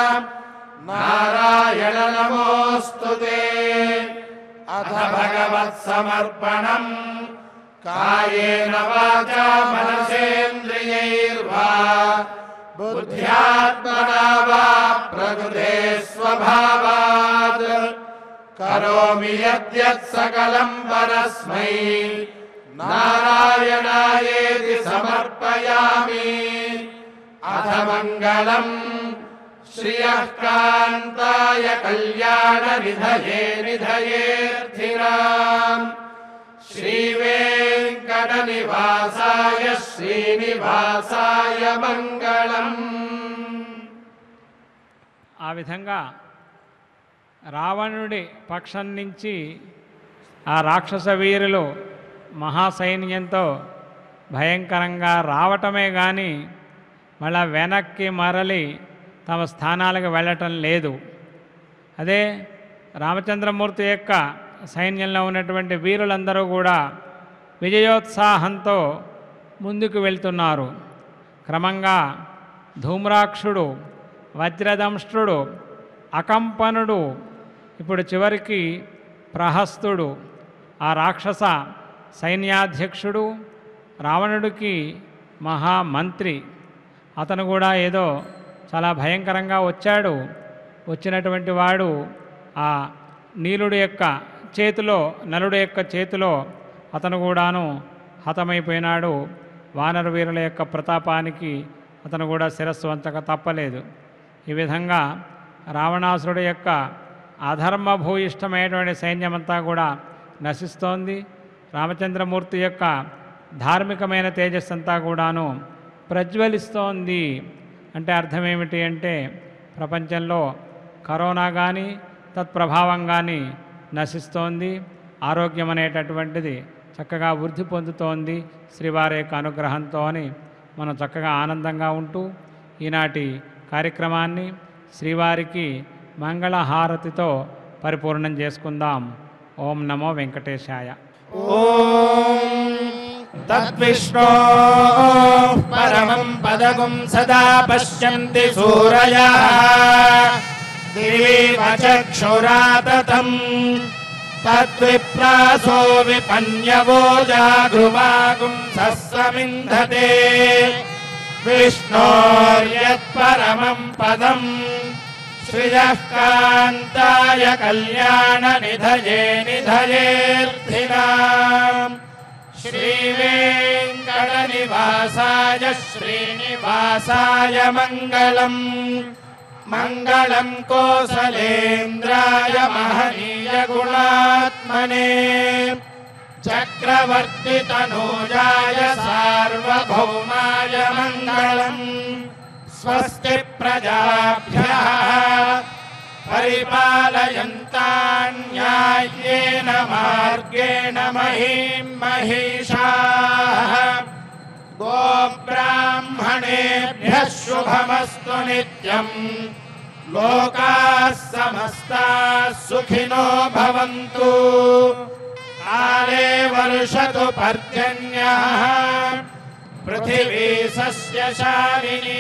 नारायण नमोऽस्तु ते। अथ भगवत्समर्पणम्। कायेन वाचा मनसेन्द्रियैर्वा बुद्ध्यात्मना वा प्रकृते स्वभावात् करोमि यद्यत् सकलं परस्मै नारायणायेति समर्पयामि। अथ मङ्गलम् श्रियः कान्ताय कल्याणनिधये निधयेऽर्थिनाम् श्रीवेङ्कटनिवासाय శ్రీనివాసాయ మంగళం।
ఆ విధంగా రావణుడి పక్షం నుంచి ఆ రాక్షస వీరులు మహాసైన్యంతో భయంకరంగా రావటమే కానీ మళ్ళా వెనక్కి మరలి తమ స్థానాలకు వెళ్ళటం లేదు. అదే రామచంద్రమూర్తి యొక్క సైన్యంలో ఉన్నటువంటి వీరులందరూ కూడా విజయోత్సాహంతో ముందుకు వెళ్తున్నారు. క్రమంగా ధూమ్రాక్షుడు, వజ్రదంష్ట్రుడు, అకంపనుడు, ఇప్పుడు చివరికి ప్రహస్తుడు, ఆ రాక్షస సైన్యాధ్యక్షుడు, రావణుడికి మహామంత్రి, అతను కూడా ఏదో చాలా భయంకరంగా వచ్చాడు. వచ్చినటువంటి వాడు ఆ నీలుడి యొక్క చేతిలో, నలుడి యొక్క చేతిలో అతను కూడాను హతమైపోయినాడు. వానర వీరుల యొక్క ప్రతాపానికి అతను కూడా శిరస్సు వంచక తప్పలేదు. ఈ విధంగా రావణాసురుడి యొక్క అధర్మభూయిష్టమైనటువంటి సైన్యమంతా కూడా నశిస్తోంది. రామచంద్రమూర్తి యొక్క ధార్మికమైన తేజస్సు అంతా కూడాను ప్రజ్వలిస్తోంది. అంటే అర్థం ఏమిటి అంటే ప్రపంచంలో కరోనా కానీ తత్ప్రభావం కానీ నశిస్తోంది. ఆరోగ్యం అనేటటువంటిది చక్కగా వృద్ధి పొందుతోంది శ్రీవారి యొక్క అనుగ్రహంతో అని మనం చక్కగా ఆనందంగా ఉంటూ ఈనాటి కార్యక్రమాన్ని శ్రీవారికి మంగళహారతితో పరిపూర్ణం చేసుకుందాం. ఓం నమో వెంకటేశాయ.
ఓం తద్విష్ణో పరమం పదగుం సదా పశ్యంతి సూరయః దివి చక్షురాతతం తద్విప్రాసో విపన్యవో జాగృవాగుం సస్సమింధతే విష్ణోర్యత్పరమం పదం శ్రియః కాంతాయ కళ్యాణ నిధయే నిధయేర్థినాం శ్రీవేంకటనివాసాయ శ్రీనివాసాయ మంగళం మంగళం కోసలేంద్రాయ మహనీయ గుణాత్మనే చక్రవర్తి తనూజాయ సార్వభౌమాయ మంగళం స్వస్తి ప్రజాభ్యః పరిపాలయంతాం న్యాయేన మార్గేణ మహీం మహిషాః గోబ్రాహ్మణేభ్యः శుభమస్తు నిత్యం లోకాः సమస్తాः సుఖినో భవంతు కాలే వర్షతు పర్జన్యః పృథివీ సస్యశాలినీ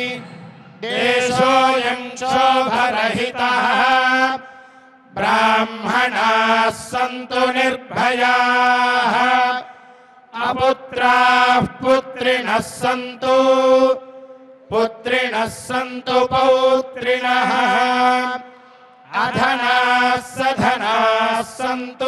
దేశోऽయం క్షోభరహితः బ్రాహ్మణాः సంతు నిర్భయాः అపుత్రాः పుత్రిణः సంతు పుత్రిణः సంతు పౌత్రిణः అధనాः సధనాः సంతు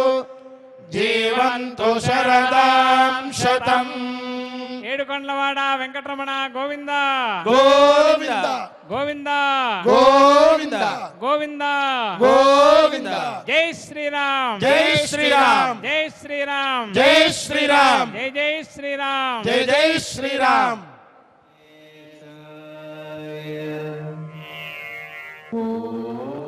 జీవంతు శరదాం శతం.
ఏడుకొండలవాడ వెంకటరమణ గోవింద
గోవింద
గోవింద
గోవింద
గోవింద
గోవింద.
జై శ్రీరామ్
జై శ్రీరామ్
జై శ్రీరామ్
జై శ్రీరామ్
జై జై శ్రీరామ్
జై జై శ్రీరామ్.
ఓ